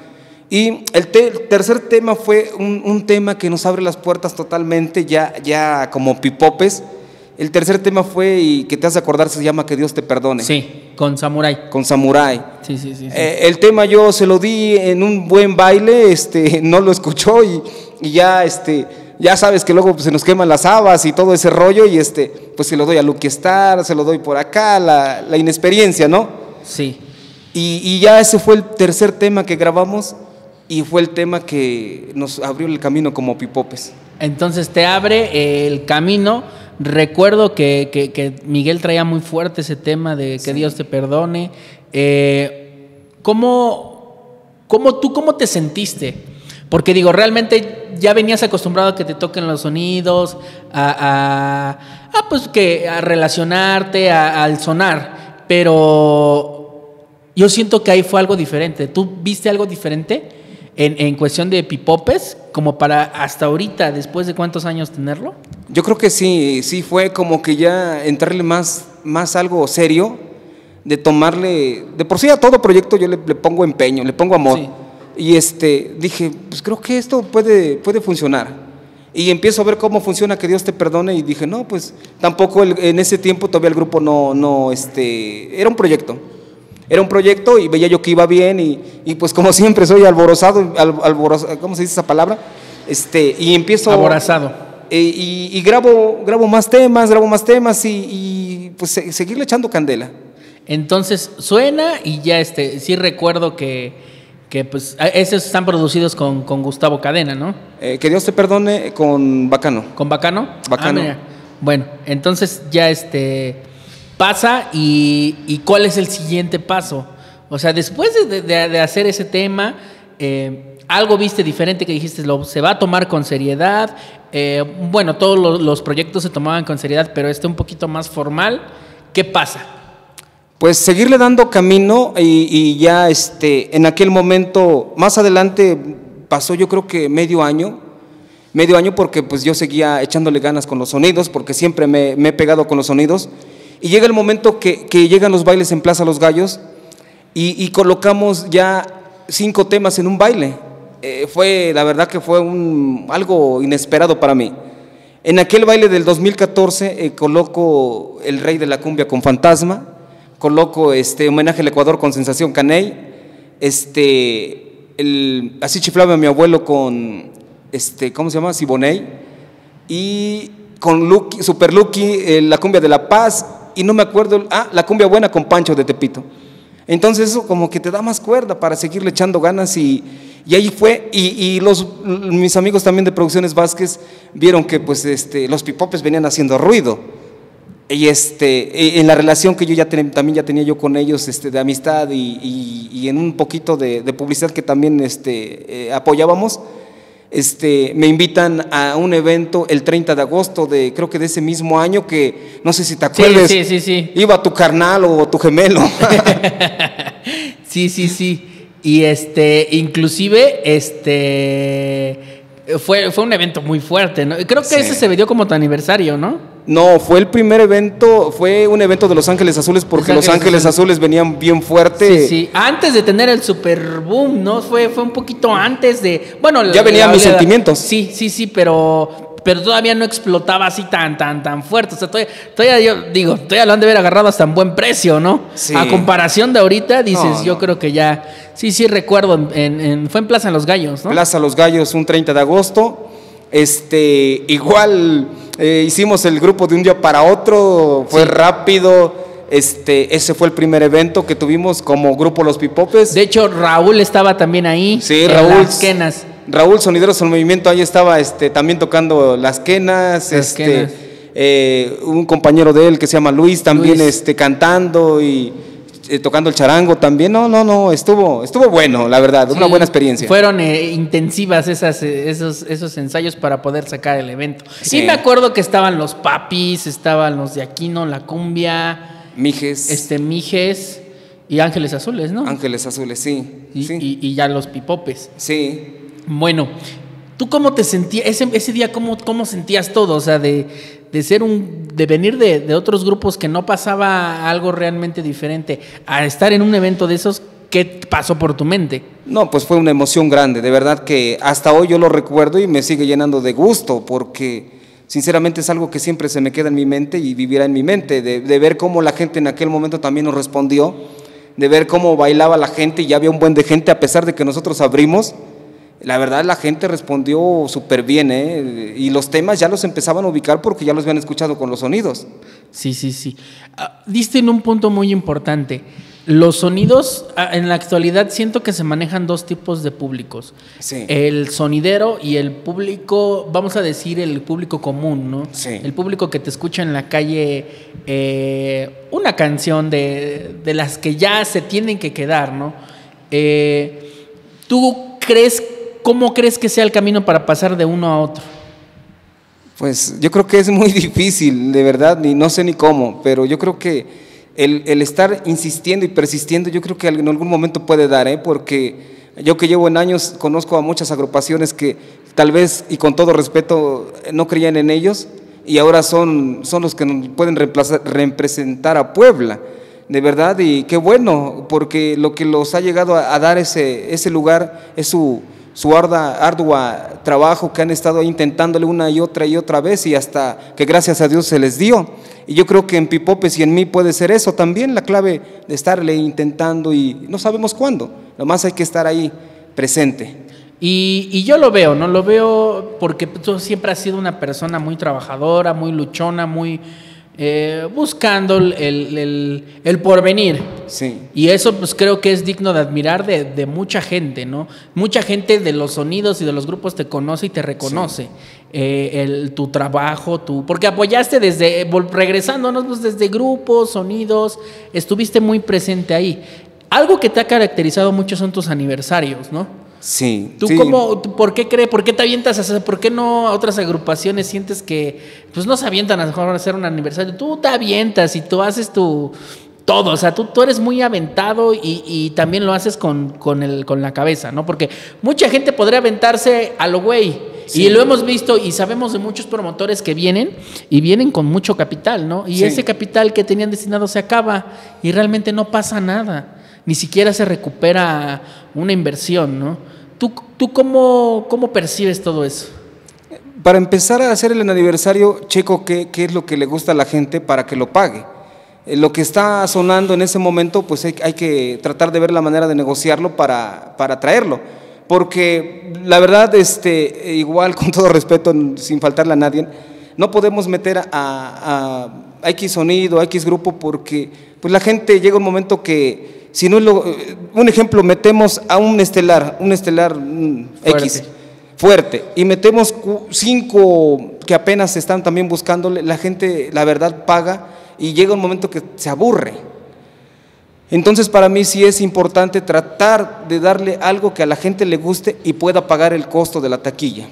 Y el, te, el tercer tema fue un, un tema que nos abre las puertas totalmente, ya, ya como Pipopes. El tercer tema fue, y que te has de acordar, se llama Que Dios te perdone. Sí, con Samurai. Con Samurai. Sí, sí, sí. sí. Eh, el tema yo se lo di en un buen baile, este, no lo escuchó y, y ya, este, ya sabes que luego pues, se nos queman las habas y todo ese rollo, y este, pues se lo doy a Lucky Star, se lo doy por acá, la, la inexperiencia, ¿no? Sí. Y, y ya ese fue el tercer tema que grabamos y fue el tema que nos abrió el camino como Pipopes. Entonces te abre el camino. Recuerdo que, que, que Miguel traía muy fuerte ese tema de que sí. Dios te perdone. Eh, ¿cómo, cómo tú cómo te sentiste? Porque digo, realmente ya venías acostumbrado a que te toquen los sonidos, a, a, a pues que a relacionarte, a, al sonar, pero yo siento que ahí fue algo diferente. ¿Tú viste algo diferente en, en cuestión de Pipopes, como para hasta ahorita, después de cuántos años tenerlo? Yo creo que sí, sí fue como que ya entrarle más, más algo serio, de tomarle, de por sí a todo proyecto yo le, le pongo empeño, le pongo amor. Sí. Y este, dije, pues creo que esto puede, puede funcionar. Y empiezo a ver cómo funciona Que Dios te perdone, y dije, no, pues tampoco el, en ese tiempo todavía el grupo no, no, este, era un proyecto. Era un proyecto y veía yo que iba bien, y, y pues como siempre soy alborozado, al, alborozado, ¿cómo se dice esa palabra? Este, y empiezo... Aborazado. Eh, y, y grabo, grabo más temas, grabo más temas y, y pues se, seguirle echando candela. Entonces suena y ya este, sí recuerdo que, que pues esos están producidos con, con Gustavo Cadena, ¿no? Eh, que Dios te perdone con Bacano. ¿Con Bacano? Bacano. Ah, bueno, entonces ya este pasa y, y ¿cuál es el siguiente paso? O sea, después de, de, de hacer ese tema, eh, algo viste diferente que dijiste, lo, se va a tomar con seriedad. Eh, bueno, todos los, los proyectos se tomaban con seriedad, pero este un poquito más formal. ¿Qué pasa? Pues seguirle dando camino y, y ya este, en aquel momento, más adelante pasó yo creo que medio año, medio año porque pues yo seguía echándole ganas con los sonidos, porque siempre me, me he pegado con los sonidos, y llega el momento que, que llegan los bailes en Plaza Los Gallos y, y colocamos ya cinco temas en un baile. Eh, fue, la verdad que fue un, algo inesperado para mí. En aquel baile del dos mil catorce eh, coloco El Rey de la Cumbia con Fantasma, coloco este Homenaje al Ecuador con Sensación Caney, este, el, Así chiflaba mi abuelo con, este, ¿cómo se llama? Siboney, y con Lucky, Super Lucky, eh, La Cumbia de La Paz, y no me acuerdo, ah, La Cumbia Buena con Pancho de Tepito. Entonces eso como que te da más cuerda para seguirle echando ganas, y, y ahí fue, y, y los, mis amigos también de Producciones Vázquez vieron que pues este, los Pipopes venían haciendo ruido, y este, en la relación que yo ya ten, también ya tenía yo con ellos este, de amistad y, y, y en un poquito de, de publicidad que también este, eh, apoyábamos, Este, me invitan a un evento el treinta de agosto de, creo que de ese mismo año, que no sé si te acuerdas, sí, sí, sí, sí. iba tu carnal o tu gemelo. Sí, sí, sí. Y este, inclusive, este, fue, fue un evento muy fuerte, ¿no? Creo que sí. Ese se dio como tu aniversario, ¿no? No, fue el primer evento, fue un evento de Los Ángeles Azules, porque Los Ángeles, Los Ángeles Azules. Azules venían bien fuerte. Sí, sí, antes de tener el super boom, ¿no? Fue, fue un poquito antes de, bueno. Ya venían mis sentimientos. Sí, sí, sí, pero, pero todavía no explotaba así tan, tan, tan fuerte. O sea, todavía, todavía yo digo, todavía lo han de haber agarrado hasta en buen precio, ¿no? Sí. A comparación de ahorita, dices, no, yo no. creo que ya, sí, sí recuerdo, en, en, fue en Plaza Los Gallos, ¿no? Plaza Los Gallos, un treinta de agosto, este, igual... Eh, hicimos el grupo de un día para otro, fue sí. rápido, este, ese fue el primer evento que tuvimos como grupo Los Pipopes. De hecho, Raúl estaba también ahí. Sí, Raúl. Las quenas. Raúl, Sonideros en Movimiento, ahí estaba este, también tocando las quenas. Las este, quenas. Eh, un compañero de él que se llama Luis también Luis. Este, cantando y... Eh, tocando el charango también, no, no, no, estuvo, estuvo bueno, la verdad, sí, una buena experiencia. Fueron eh, intensivas esas, eh, esos, esos ensayos para poder sacar el evento. Sí. Y me acuerdo que estaban los Papis, estaban los de Aquino, La Cumbia, Mijes, este Mijes y Ángeles Azules, ¿no? Ángeles Azules, sí. Y, sí. y, y ya los Pipopes. Sí. Bueno, ¿tú cómo te sentías, ese, ese día, cómo, cómo sentías todo? O sea, de... de ser un, de venir de, de otros grupos que no pasaba algo realmente diferente, a estar en un evento de esos, ¿qué pasó por tu mente? No, pues fue una emoción grande, de verdad que hasta hoy yo lo recuerdo y me sigue llenando de gusto, porque sinceramente es algo que siempre se me queda en mi mente y vivirá en mi mente, de, de ver cómo la gente en aquel momento también nos respondió, de ver cómo bailaba la gente y ya había un buen de gente a pesar de que nosotros abrimos. La verdad la gente respondió súper bien, ¿eh? Y los temas ya los empezaban a ubicar porque ya los habían escuchado con los sonidos. Sí, sí, sí. Uh, diste en un punto muy importante. Los sonidos, uh, en la actualidad siento que se manejan dos tipos de públicos. Sí. El sonidero y el público, vamos a decir el público común, ¿no? Sí. El público que te escucha en la calle eh, una canción de, de las que ya se tienen que quedar, ¿no? Eh, ¿Tú crees que ¿Cómo crees que sea el camino para pasar de uno a otro? Pues yo creo que es muy difícil, de verdad, ni no sé ni cómo, pero yo creo que el, el estar insistiendo y persistiendo, yo creo que en algún momento puede dar, ¿eh? Porque yo que llevo en años conozco a muchas agrupaciones que tal vez, y con todo respeto, no creían en ellos y ahora son, son los que nos pueden reemplazar, representar a Puebla. De verdad, y qué bueno, porque lo que los ha llegado a, a dar ese, ese lugar es su... su arda, ardua trabajo que han estado intentándole una y otra y otra vez y hasta que gracias a Dios se les dio. Y yo creo que en Pipopes y en mí puede ser eso también, la clave de estarle intentando y no sabemos cuándo, nomás hay que estar ahí presente. Y, y yo lo veo, ¿no? Lo veo porque tú siempre has sido una persona muy trabajadora, muy luchona, muy... Eh, buscando el, el, el porvenir. Sí. Y eso pues creo que es digno de admirar de, de mucha gente, ¿no? Mucha gente de los sonidos y de los grupos te conoce y te reconoce. Sí. Eh, el, tu trabajo, tu, porque apoyaste desde, regresándonos pues, desde grupos, sonidos, estuviste muy presente ahí. Algo que te ha caracterizado mucho son tus aniversarios, ¿no? Sí. ¿Tú sí. cómo, por qué crees, por qué te avientas a hacer, por qué no a otras agrupaciones sientes que, pues no se avientan a lo mejor a hacer un aniversario? Tú te avientas y tú haces tu, todo, o sea, tú, tú eres muy aventado y, y también lo haces con, con, el, con la cabeza, ¿no? Porque mucha gente podría aventarse a lo güey. Sí. Y lo hemos visto y sabemos de muchos promotores que vienen y vienen con mucho capital, ¿no? Y sí. ese capital que tenían destinado se acaba y realmente no pasa nada. Ni siquiera se recupera una inversión, ¿no? ¿Tú, tú cómo, cómo percibes todo eso? Para empezar a hacer el aniversario, checo qué, qué es lo que le gusta a la gente para que lo pague. Eh, lo que está sonando en ese momento, pues hay, hay que tratar de ver la manera de negociarlo para, para traerlo. Porque la verdad, este, igual con todo respeto, sin faltarle a nadie, no podemos meter a, a, a X sonido, a X grupo, porque pues la gente llega un momento que... Si no lo, un ejemplo, metemos a un estelar, un estelar mm, X fuerte y metemos cinco que apenas están también buscándole, la gente la verdad paga y llega un momento que se aburre. Entonces para mí sí es importante tratar de darle algo que a la gente le guste y pueda pagar el costo de la taquilla.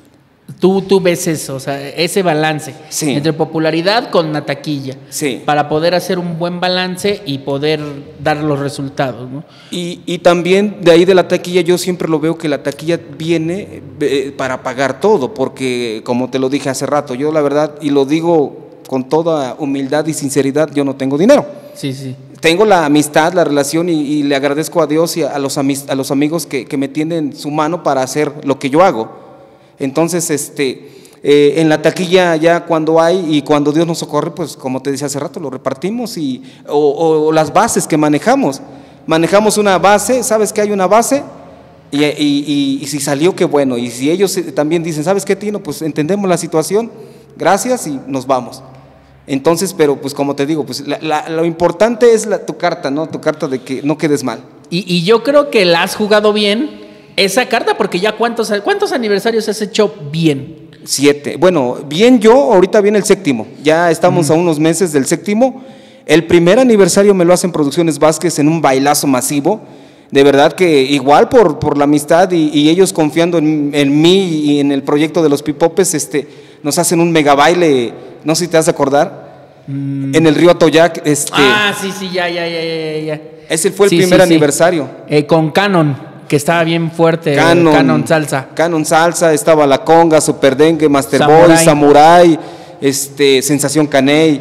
Tú, tú ves eso, o sea, ese balance Sí. entre popularidad con la taquilla, Sí. para poder hacer un buen balance y poder dar los resultados, ¿no? Y, y también de ahí de la taquilla yo siempre lo veo que la taquilla viene eh, para pagar todo, porque como te lo dije hace rato, yo la verdad, y lo digo con toda humildad y sinceridad, yo no tengo dinero. Sí, sí. Tengo la amistad, la relación y, y le agradezco a Dios y a los, amis, a los amigos que, que me tienden su mano para hacer lo que yo hago. Entonces, este, eh, en la taquilla ya cuando hay y cuando Dios nos socorre, pues como te decía hace rato, lo repartimos y, o, o las bases que manejamos. Manejamos una base, ¿sabes que hay una base? Y, y, y, y si salió, qué bueno. Y si ellos también dicen, ¿sabes qué, Tino? Pues entendemos la situación, gracias y nos vamos. Entonces, pero pues como te digo, pues la, la, lo importante es la, tu carta, ¿no? Tu carta de que no quedes mal. Y, y yo creo que la has jugado bien esa carta, porque ya cuántos, cuántos aniversarios has hecho bien. Siete. Bueno, bien yo, ahorita viene el séptimo. Ya estamos mm. a unos meses del séptimo. El primer aniversario me lo hacen Producciones Vázquez en un bailazo masivo. De verdad que igual por, por la amistad y, y ellos confiando en, en mí y en el proyecto de los Pipopes, este, nos hacen un mega baile, no sé si te vas a acordar, mm. en el río Atoyac. Este, ah, sí, sí, ya, ya, ya, ya, ya. Ese fue el sí, primer sí, aniversario. Sí. Eh, con Canon. Que estaba bien fuerte, Canon, Canon Salsa. Canon Salsa, estaba La Conga, Super Dengue, Master Boy, Samurai, este, Sensación Caney,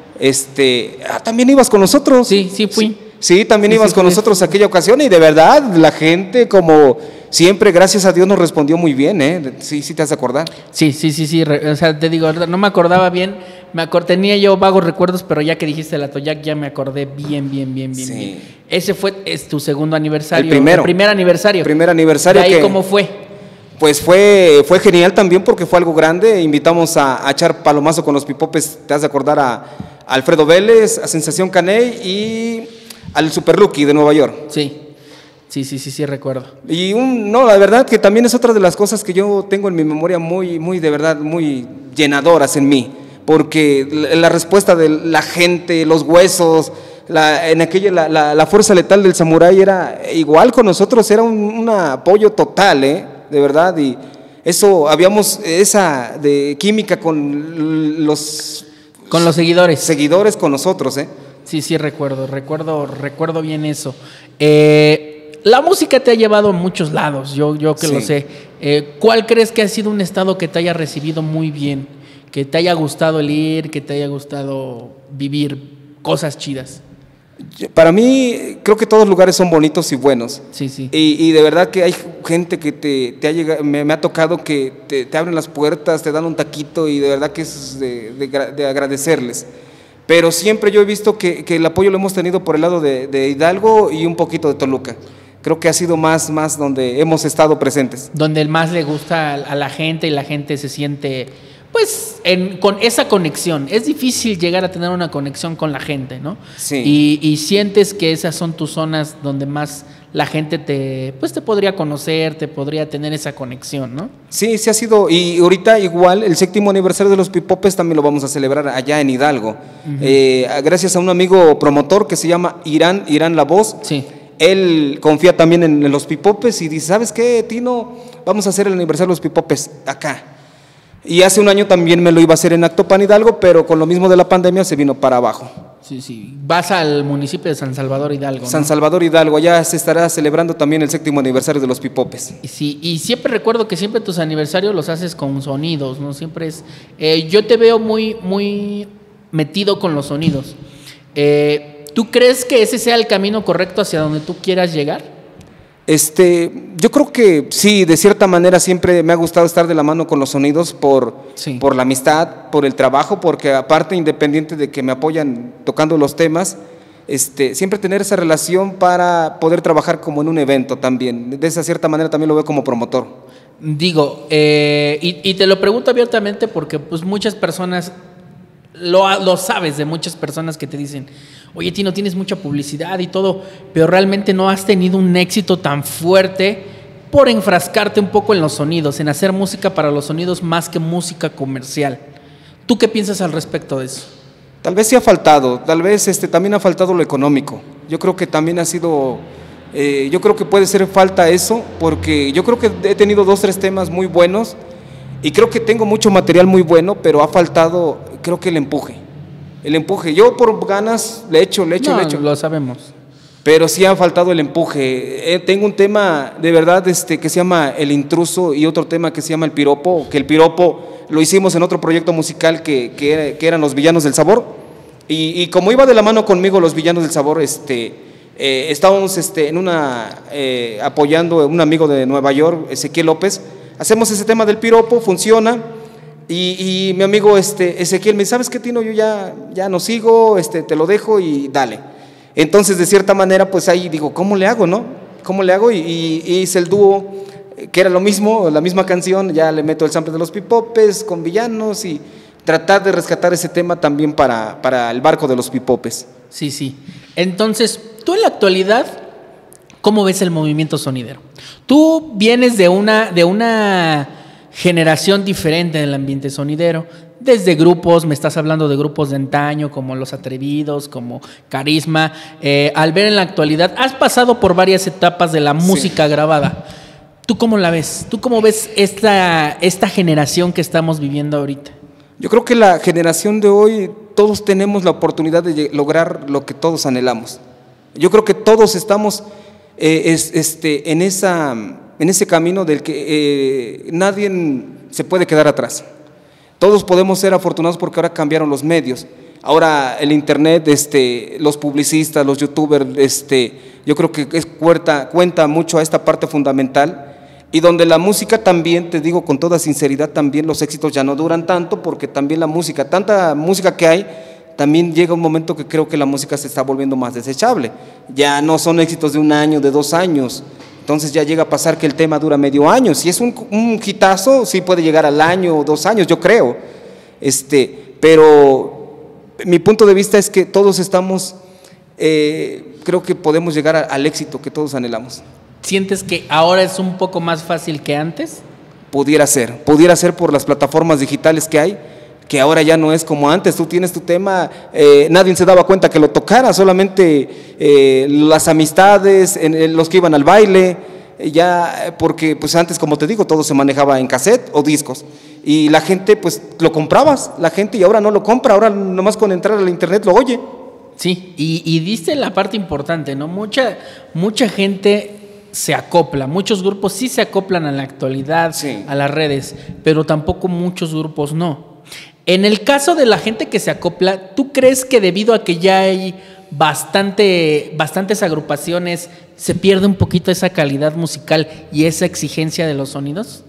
este, ah, también ibas con nosotros. Sí, sí fui. Sí, sí también sí, ibas sí, con fui. nosotros aquella ocasión y de verdad la gente como siempre, gracias a Dios nos respondió muy bien, ¿eh? Sí, sí te has de acordar. Sí, sí, sí, sí, o sea, te digo, no me acordaba bien, me acor tenía yo vagos recuerdos, pero ya que dijiste el Atoyac ya me acordé bien, bien, bien, bien, sí. bien. Ese fue es tu segundo aniversario. El primero. El primer aniversario. El primer aniversario. ¿De ahí que, cómo fue? Pues fue, fue genial también porque fue algo grande. Invitamos a, a echar palomazo con los Pipopes, te has de acordar a, a Alfredo Vélez, a Sensación Caney y al Super Lucky de Nueva York. Sí. Sí, sí, sí, sí, recuerdo. Y un, no, la verdad que también es otra de las cosas que yo tengo en mi memoria muy, muy, de verdad, muy llenadoras en mí, porque la, la respuesta de la gente, los huesos, la, en aquella, la, la, la fuerza letal del samurái era igual con nosotros, era un, un apoyo total, ¿eh? De verdad, y eso, habíamos esa de química con los... Con los seguidores. Seguidores con nosotros, ¿eh? Sí, sí, recuerdo, recuerdo, recuerdo bien eso. Eh... La música te ha llevado a muchos lados, yo, yo que sí. lo sé. Eh, ¿Cuál crees que ha sido un estado que te haya recibido muy bien? Que te haya gustado el ir, que te haya gustado vivir cosas chidas. Para mí, creo que todos los lugares son bonitos y buenos. Sí, sí. Y, y de verdad que hay gente que te, te ha llegado, me, me ha tocado que te, te abren las puertas, te dan un taquito y de verdad que es de, de, de agradecerles. Pero siempre yo he visto que, que el apoyo lo hemos tenido por el lado de, de Hidalgo y un poquito de Toluca. Creo que ha sido más, más donde hemos estado presentes. Donde más le gusta a la gente y la gente se siente, pues, en, con esa conexión. Es difícil llegar a tener una conexión con la gente, ¿no? Sí. Y, y sientes que esas son tus zonas donde más la gente te, pues, te podría conocer, te podría tener esa conexión, ¿no? Sí, sí ha sido. Y ahorita igual el séptimo aniversario de los Pipopes también lo vamos a celebrar allá en Hidalgo. Uh-huh. eh, gracias a un amigo promotor que se llama Irán, Irán La Voz. Sí. Él confía también en, en los Pipopes y dice, ¿sabes qué, Tino? Vamos a hacer el aniversario de los Pipopes acá. Y hace un año también me lo iba a hacer en Actopan, Hidalgo, pero con lo mismo de la pandemia se vino para abajo. Sí, sí. Vas al municipio de San Salvador Hidalgo, ¿no? San Salvador Hidalgo, allá se estará celebrando también el séptimo aniversario de los Pipopes. Y sí, y siempre recuerdo que siempre tus aniversarios los haces con sonidos, ¿no? Siempre es... Eh, yo te veo muy, muy metido con los sonidos. Eh... ¿Tú crees que ese sea el camino correcto hacia donde tú quieras llegar? Este, yo creo que sí, de cierta manera siempre me ha gustado estar de la mano con los sonidos por, sí. por la amistad, por el trabajo, porque aparte, independiente de que me apoyan tocando los temas, este, siempre tener esa relación para poder trabajar como en un evento también. De esa cierta manera también lo veo como promotor. Digo, eh, y, y te lo pregunto abiertamente porque pues muchas personas, lo, lo sabes de muchas personas que te dicen, oye, Tino, tienes mucha publicidad y todo, pero realmente no has tenido un éxito tan fuerte por enfrascarte un poco en los sonidos, en hacer música para los sonidos más que música comercial. ¿Tú qué piensas al respecto de eso? Tal vez sí ha faltado, tal vez este, también ha faltado lo económico. Yo creo que también ha sido, eh, yo creo que puede ser falta eso, porque yo creo que he tenido dos, tres temas muy buenos y creo que tengo mucho material muy bueno, pero ha faltado, creo que el empuje. El empuje. Yo por ganas le echo, le echo, No, le echo. lo sabemos. Pero sí ha faltado el empuje. Eh, tengo un tema de verdad este, que se llama El Intruso y otro tema que se llama El Piropo, que el piropo lo hicimos en otro proyecto musical que, que, era, que eran Los Villanos del Sabor. Y, y como iba de la mano conmigo Los Villanos del Sabor, este, eh, estábamos este, en una, eh, apoyando a un amigo de Nueva York, Ezequiel López. Hacemos ese tema del piropo, funciona. Y, y mi amigo este, Ezequiel me dice, ¿sabes qué, Tino? Yo ya, ya no sigo, este, te lo dejo y dale. Entonces, de cierta manera, pues ahí digo, ¿cómo le hago, no? ¿Cómo le hago? Y, y, y hice el dúo, que era lo mismo, la misma canción, ya le meto el sample de Los Pipopes con Villanos y tratar de rescatar ese tema también para, para el barco de Los Pipopes. Sí, sí. Entonces, tú en la actualidad, ¿cómo ves el movimiento sonidero? Tú vienes de una, de una generación diferente en el ambiente sonidero, desde grupos, me estás hablando de grupos de antaño como Los Atrevidos, como Carisma. Eh, al ver en la actualidad, has pasado por varias etapas de la música sí. grabada. ¿Tú cómo la ves? ¿Tú cómo ves esta, esta generación que estamos viviendo ahorita? Yo creo que la generación de hoy, todos tenemos la oportunidad de lograr lo que todos anhelamos. Yo creo que todos estamos eh, es, este, en, esa, en ese camino del que eh, nadie se puede quedar atrás. Todos podemos ser afortunados porque ahora cambiaron los medios. Ahora el internet, este, los publicistas, los youtubers, este, yo creo que es, cuenta, cuenta mucho a esta parte fundamental. Y donde la música también, te digo con toda sinceridad, también los éxitos ya no duran tanto, porque también la música, tanta música que hay, también llega un momento que creo que la música se está volviendo más desechable. Ya no son éxitos de un año, de dos años. Entonces ya llega a pasar que el tema dura medio año. Si es un, un hitazo, sí puede llegar al año o dos años, yo creo. Este, pero mi punto de vista es que todos estamos, eh, creo que podemos llegar a, al éxito que todos anhelamos. ¿Sientes que ahora es un poco más fácil que antes? Pudiera ser, pudiera ser por las plataformas digitales que hay, que ahora ya no es como antes. Tú tienes tu tema, eh, nadie se daba cuenta que lo tocara, solamente eh, las amistades, en, en los que iban al baile, eh, ya, porque pues antes, como te digo, todo se manejaba en cassette o discos, y la gente pues lo comprabas, la gente, y ahora no lo compra, ahora nomás con entrar al internet lo oye. Sí, y, y diste la parte importante, ¿no? Mucha, mucha gente se acopla, muchos grupos sí se acoplan a la actualidad, sí. a las redes, pero tampoco muchos grupos no. En el caso de la gente que se acopla, ¿tú crees que debido a que ya hay bastante, bastantes agrupaciones, se pierde un poquito esa calidad musical y esa exigencia de los sonidos?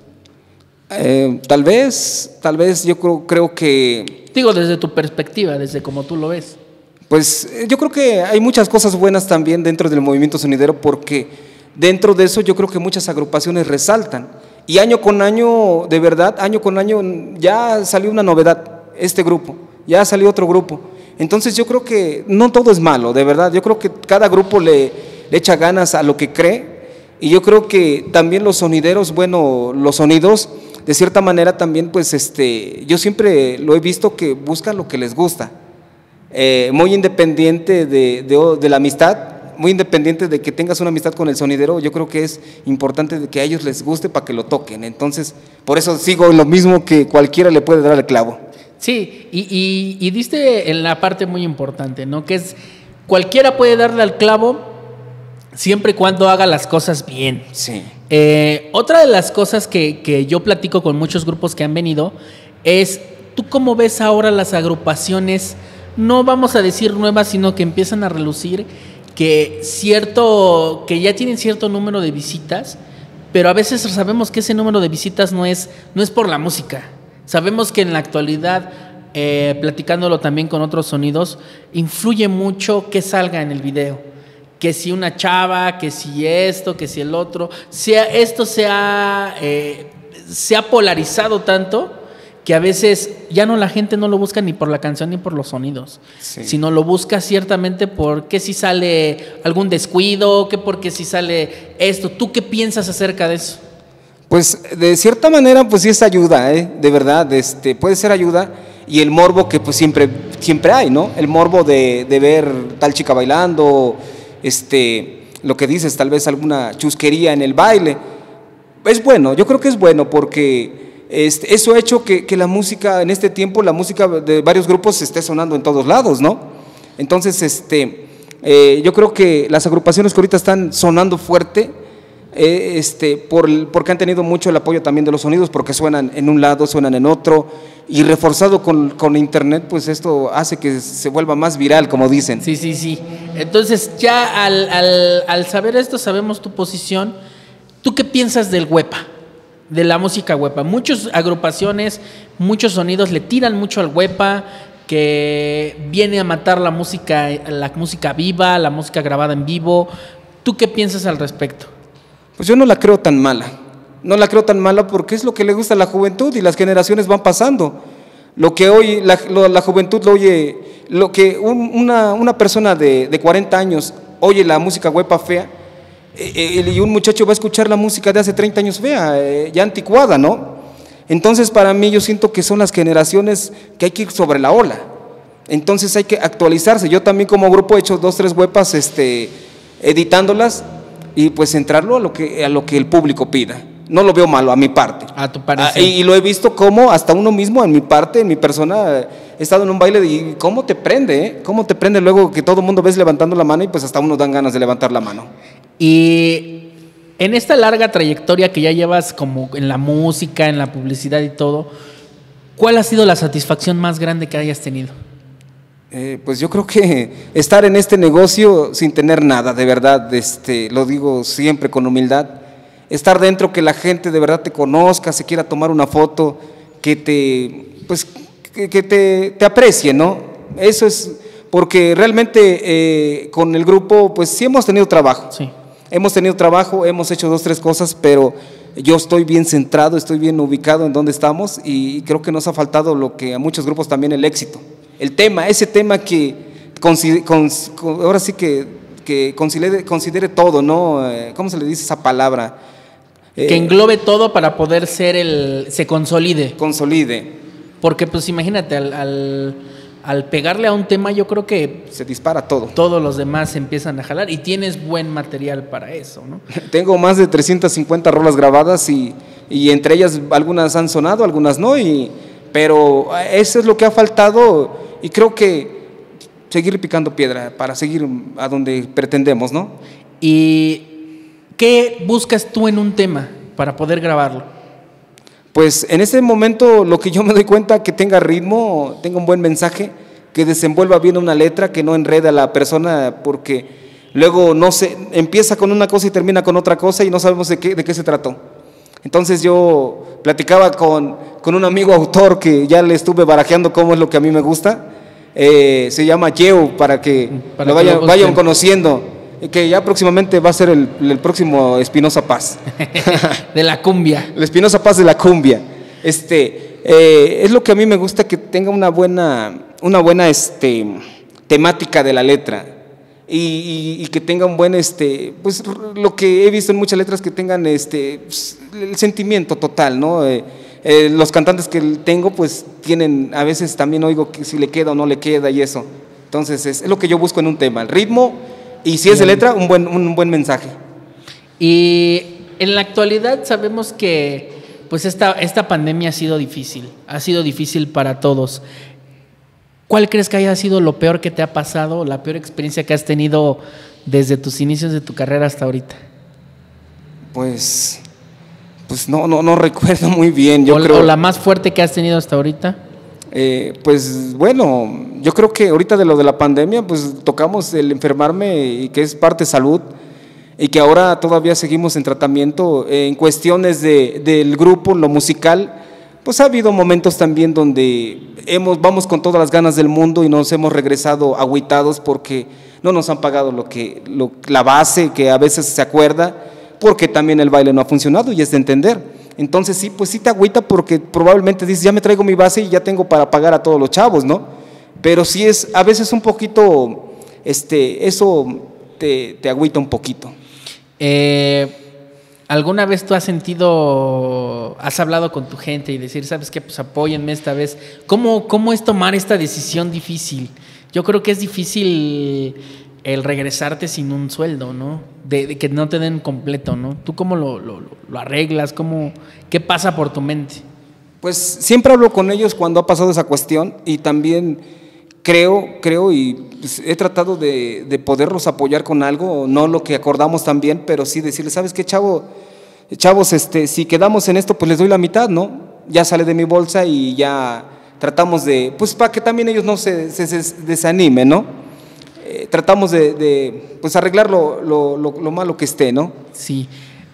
Eh, tal vez, tal vez yo creo, creo que… Digo, desde tu perspectiva, desde como tú lo ves. Pues yo creo que hay muchas cosas buenas también dentro del movimiento sonidero, porque dentro de eso yo creo que muchas agrupaciones resaltan. Y año con año, de verdad, año con año ya salió una novedad, este grupo, ya salió otro grupo. Entonces yo creo que no todo es malo, de verdad. Yo creo que cada grupo le, le echa ganas a lo que cree. Y yo creo que también los sonideros, bueno, los sonidos, de cierta manera también, pues este, yo siempre lo he visto que buscan lo que les gusta. Eh, muy independiente de, de, de la amistad, muy independiente de que tengas una amistad con el sonidero, yo creo que es importante que a ellos les guste para que lo toquen. Entonces, por eso sigo en lo mismo, que cualquiera le puede dar el clavo. Sí, y, y, y diste en la parte muy importante, ¿no? Que es, cualquiera puede darle al clavo siempre y cuando haga las cosas bien. Sí. Eh, otra de las cosas que, que yo platico con muchos grupos que han venido es, ¿tú cómo ves ahora las agrupaciones? No vamos a decir nuevas, sino que empiezan a relucir, que cierto, que ya tienen cierto número de visitas, pero a veces sabemos que ese número de visitas no es, no es por la música. Sabemos que en la actualidad, eh, platicándolo también con otros sonidos, influye mucho que salga en el video. Que si una chava, que si esto, que si el otro. Sea, esto se ha, eh, se ha polarizado tanto que a veces ya no, la gente no lo busca ni por la canción ni por los sonidos, sí. sino lo busca ciertamente porque si sale algún descuido, que porque si sale esto. ¿Tú qué piensas acerca de eso? Pues de cierta manera pues sí es ayuda, ¿eh? De verdad, este, puede ser ayuda, y el morbo que pues siempre, siempre hay, ¿no? El morbo de, de ver tal chica bailando, este, lo que dices, tal vez alguna chusquería en el baile. Es bueno, yo creo que es bueno porque este, eso ha hecho que, que la música, en este tiempo, la música de varios grupos esté sonando en todos lados, ¿no? Entonces, este, eh, yo creo que las agrupaciones que ahorita están sonando fuerte, Eh, este, por, porque han tenido mucho el apoyo también de los sonidos, porque suenan en un lado, suenan en otro, y reforzado con, con internet, pues esto hace que se vuelva más viral, como dicen. Sí, sí, sí. Entonces ya al, al, al saber esto, sabemos tu posición. ¿Tú qué piensas del huepa? De la música huepa. Muchas agrupaciones, muchos sonidos le tiran mucho al huepa, que viene a matar la música, la música viva, la música grabada en vivo. ¿Tú qué piensas al respecto? Pues yo no la creo tan mala, no la creo tan mala porque es lo que le gusta a la juventud y las generaciones van pasando. Lo que hoy la, lo, la juventud lo oye, lo que un, una, una persona de, de cuarenta años oye la música huepa fea, eh, y un muchacho va a escuchar la música de hace treinta años fea, eh, ya anticuada, ¿no? Entonces para mí yo siento que son las generaciones que hay que ir sobre la ola, entonces hay que actualizarse. Yo también como grupo he hecho dos, tres huepas este, editándolas, y pues entrarlo a lo que a lo que el público pida. No lo veo malo a mi parte. A tu parecer. Ah, y, y lo he visto como hasta uno mismo, en mi parte, en mi persona, he estado en un baile y cómo te prende, ¿eh? Cómo te prende luego que todo el mundo ves levantando la mano y pues hasta uno dan ganas de levantar la mano. Y en esta larga trayectoria que ya llevas como en la música, en la publicidad y todo, ¿cuál ha sido la satisfacción más grande que hayas tenido? Eh, pues yo creo que estar en este negocio sin tener nada, de verdad, este, lo digo siempre con humildad, estar dentro, que la gente de verdad te conozca, se quiera tomar una foto, que te, pues, que, que te, te aprecie, ¿no? Eso es, porque realmente eh, con el grupo, pues sí hemos tenido trabajo, sí. hemos tenido trabajo, hemos hecho dos, tres cosas, pero yo estoy bien centrado, estoy bien ubicado en donde estamos y creo que nos ha faltado lo que a muchos grupos también, el éxito. El tema, ese tema que considere, cons, ahora sí que, que considere, considere todo, ¿no? ¿Cómo se le dice esa palabra? Que eh, englobe todo para poder ser el, se consolide. Consolide. Porque pues imagínate, al, al, al pegarle a un tema yo creo que se dispara todo. Todos los demás se empiezan a jalar y tienes buen material para eso, ¿no? Tengo más de trescientas cincuenta rolas grabadas y, y entre ellas algunas han sonado, algunas no, y, pero eso es lo que ha faltado. Y creo que seguir picando piedra para seguir a donde pretendemos, ¿no? ¿Y qué buscas tú en un tema para poder grabarlo? Pues en este momento lo que yo me doy cuenta, que tenga ritmo, tenga un buen mensaje, que desenvuelva bien una letra, que no enrede a la persona, porque luego no se, empieza con una cosa y termina con otra cosa y no sabemos de qué, de qué se trató. Entonces yo platicaba con, con un amigo autor que ya le estuve barajeando cómo es lo que a mí me gusta, eh, se llama Yeo, para que para lo, que vayan, lo vayan conociendo, que ya próximamente va a ser el, el próximo Espinosa Paz. De la cumbia. El Espinosa Paz de la cumbia. Este, eh, es lo que a mí me gusta, que tenga una buena, una buena este, temática de la letra. Y, y, y que tenga un buen, este, pues lo que he visto en muchas letras, que tengan este, el sentimiento total, ¿no? Eh, eh, los cantantes que tengo, pues tienen, a veces también oigo que si le queda o no le queda y eso. Entonces es, es lo que yo busco en un tema, el ritmo y si es de letra, un buen, un buen mensaje. Y en la actualidad sabemos que pues esta, esta pandemia ha sido difícil, ha sido difícil para todos. ¿Cuál crees que haya sido lo peor que te ha pasado, la peor experiencia que has tenido desde tus inicios de tu carrera hasta ahorita? Pues, pues no, no, no recuerdo muy bien. Yo o, creo, ¿O la más fuerte que has tenido hasta ahorita? Eh, pues bueno, yo creo que ahorita de lo de la pandemia, pues tocamos el enfermarme y que es parte de salud y que ahora todavía seguimos en tratamiento. En cuestiones de, del grupo, lo musical, pues ha habido momentos también donde hemos, vamos con todas las ganas del mundo y nos hemos regresado agüitados porque no nos han pagado lo que, lo, la base que a veces se acuerda, porque también el baile no ha funcionado y es de entender. Entonces sí, pues sí te agüita porque probablemente dices, ya me traigo mi base y ya tengo para pagar a todos los chavos, ¿no? Pero sí es a veces un poquito, este, eso te, te agüita un poquito. Eh, ¿Alguna vez tú has sentido, has hablado con tu gente y decir, ¿sabes qué? Pues apóyenme esta vez. ¿Cómo, cómo es tomar esta decisión difícil? Yo creo que es difícil el regresarte sin un sueldo, ¿no? De, de que no te den completo, ¿no? ¿Tú cómo lo, lo, lo arreglas? ¿Cómo, ¿Qué pasa por tu mente? Pues siempre hablo con ellos cuando ha pasado esa cuestión y también creo, creo y pues, he tratado de, de poderlos apoyar con algo, no lo que acordamos también, pero sí decirles, ¿sabes qué, chavo? Chavos, este, si quedamos en esto, pues les doy la mitad, ¿no? Ya sale de mi bolsa y ya tratamos de, pues para que también ellos no se, se, se desanimen, ¿no? Eh, tratamos de, de pues arreglar lo, lo, lo, lo malo que esté, ¿no? Sí.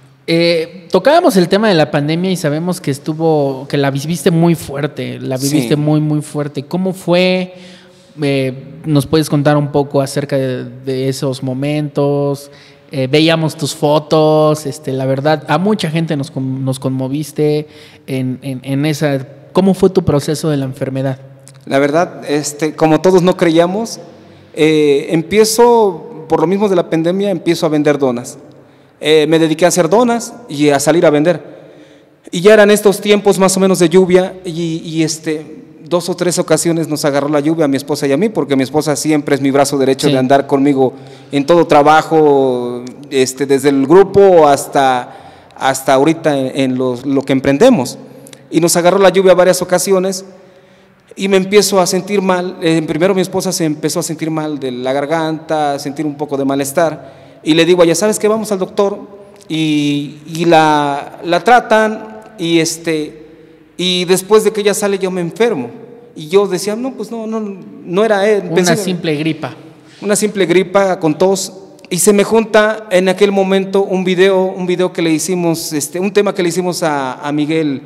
Eh, tocábamos el tema de la pandemia y sabemos que estuvo, que la viviste muy fuerte, la viviste sí. muy, muy fuerte. ¿Cómo fue? Eh, ¿Nos puedes contar un poco acerca de, de esos momentos? Eh, veíamos tus fotos, este, la verdad, a mucha gente nos, nos conmoviste en, en, en esa. ¿Cómo fue tu proceso de la enfermedad? La verdad, este, como todos no creíamos, eh, empiezo, por lo mismo de la pandemia, empiezo a vender donas. Eh, me dediqué a hacer donas y a salir a vender. Y ya eran estos tiempos más o menos de lluvia y, y este, dos o tres ocasiones nos agarró la lluvia a mi esposa y a mí, porque mi esposa siempre es mi brazo derecho sí. de andar conmigo en todo trabajo, este, desde el grupo hasta, hasta ahorita en, en los, lo que emprendemos. Y nos agarró la lluvia varias ocasiones y me empiezo a sentir mal. Eh, primero mi esposa se empezó a sentir mal de la garganta, a sentir un poco de malestar. Y le digo, ya sabes que vamos al doctor y, y la, la tratan y, este, y después de que ella sale yo me enfermo. Y yo decía, no, pues no, no, no era él. Una Pensé, simple gripa. Una simple gripa con tos. Y se me junta en aquel momento un video, un video que le hicimos, este, un tema que le hicimos a, a Miguel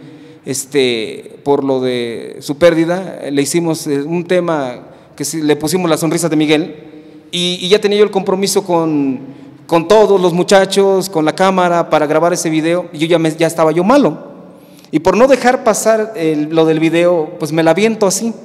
este, por lo de su pérdida. Le hicimos un tema que le pusimos La Sonrisa de Miguel. Y, y ya tenía yo el compromiso con... con todos los muchachos, con la cámara para grabar ese video, y yo ya, me, ya estaba yo malo, y por no dejar pasar el, lo del video, pues me la aviento así,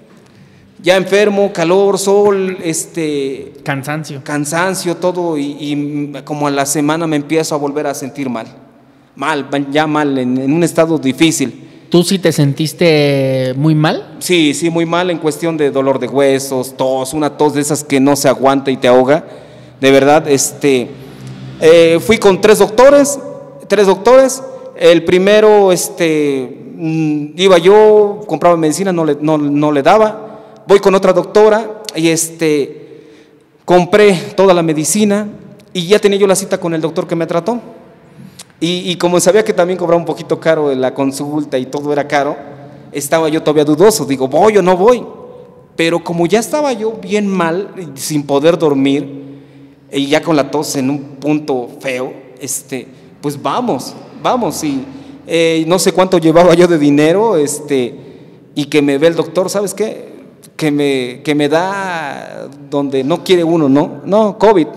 ya enfermo, calor, sol, este, cansancio, cansancio, todo, y, y como a la semana me empiezo a volver a sentir mal, mal, ya mal, en, en un estado difícil. ¿Tú sí te sentiste muy mal? Sí, sí, muy mal en cuestión de dolor de huesos, tos, una tos de esas que no se aguanta y te ahoga. De verdad, este, eh, fui con tres doctores, tres doctores. El primero, este, iba yo, compraba medicina, no le, no, no le daba. Voy con otra doctora y este, compré toda la medicina y ya tenía yo la cita con el doctor que me trató. Y, y como sabía que también cobraba un poquito caro la consulta y todo era caro, estaba yo todavía dudoso. Digo, ¿voy o no voy? Pero como ya estaba yo bien mal, sin poder dormir, y ya con la tos en un punto feo, este, pues vamos, vamos, y eh, no sé cuánto llevaba yo de dinero, este, y que me ve el doctor, ¿sabes qué? Que me, que me da donde no quiere uno, ¿no? No, COVID.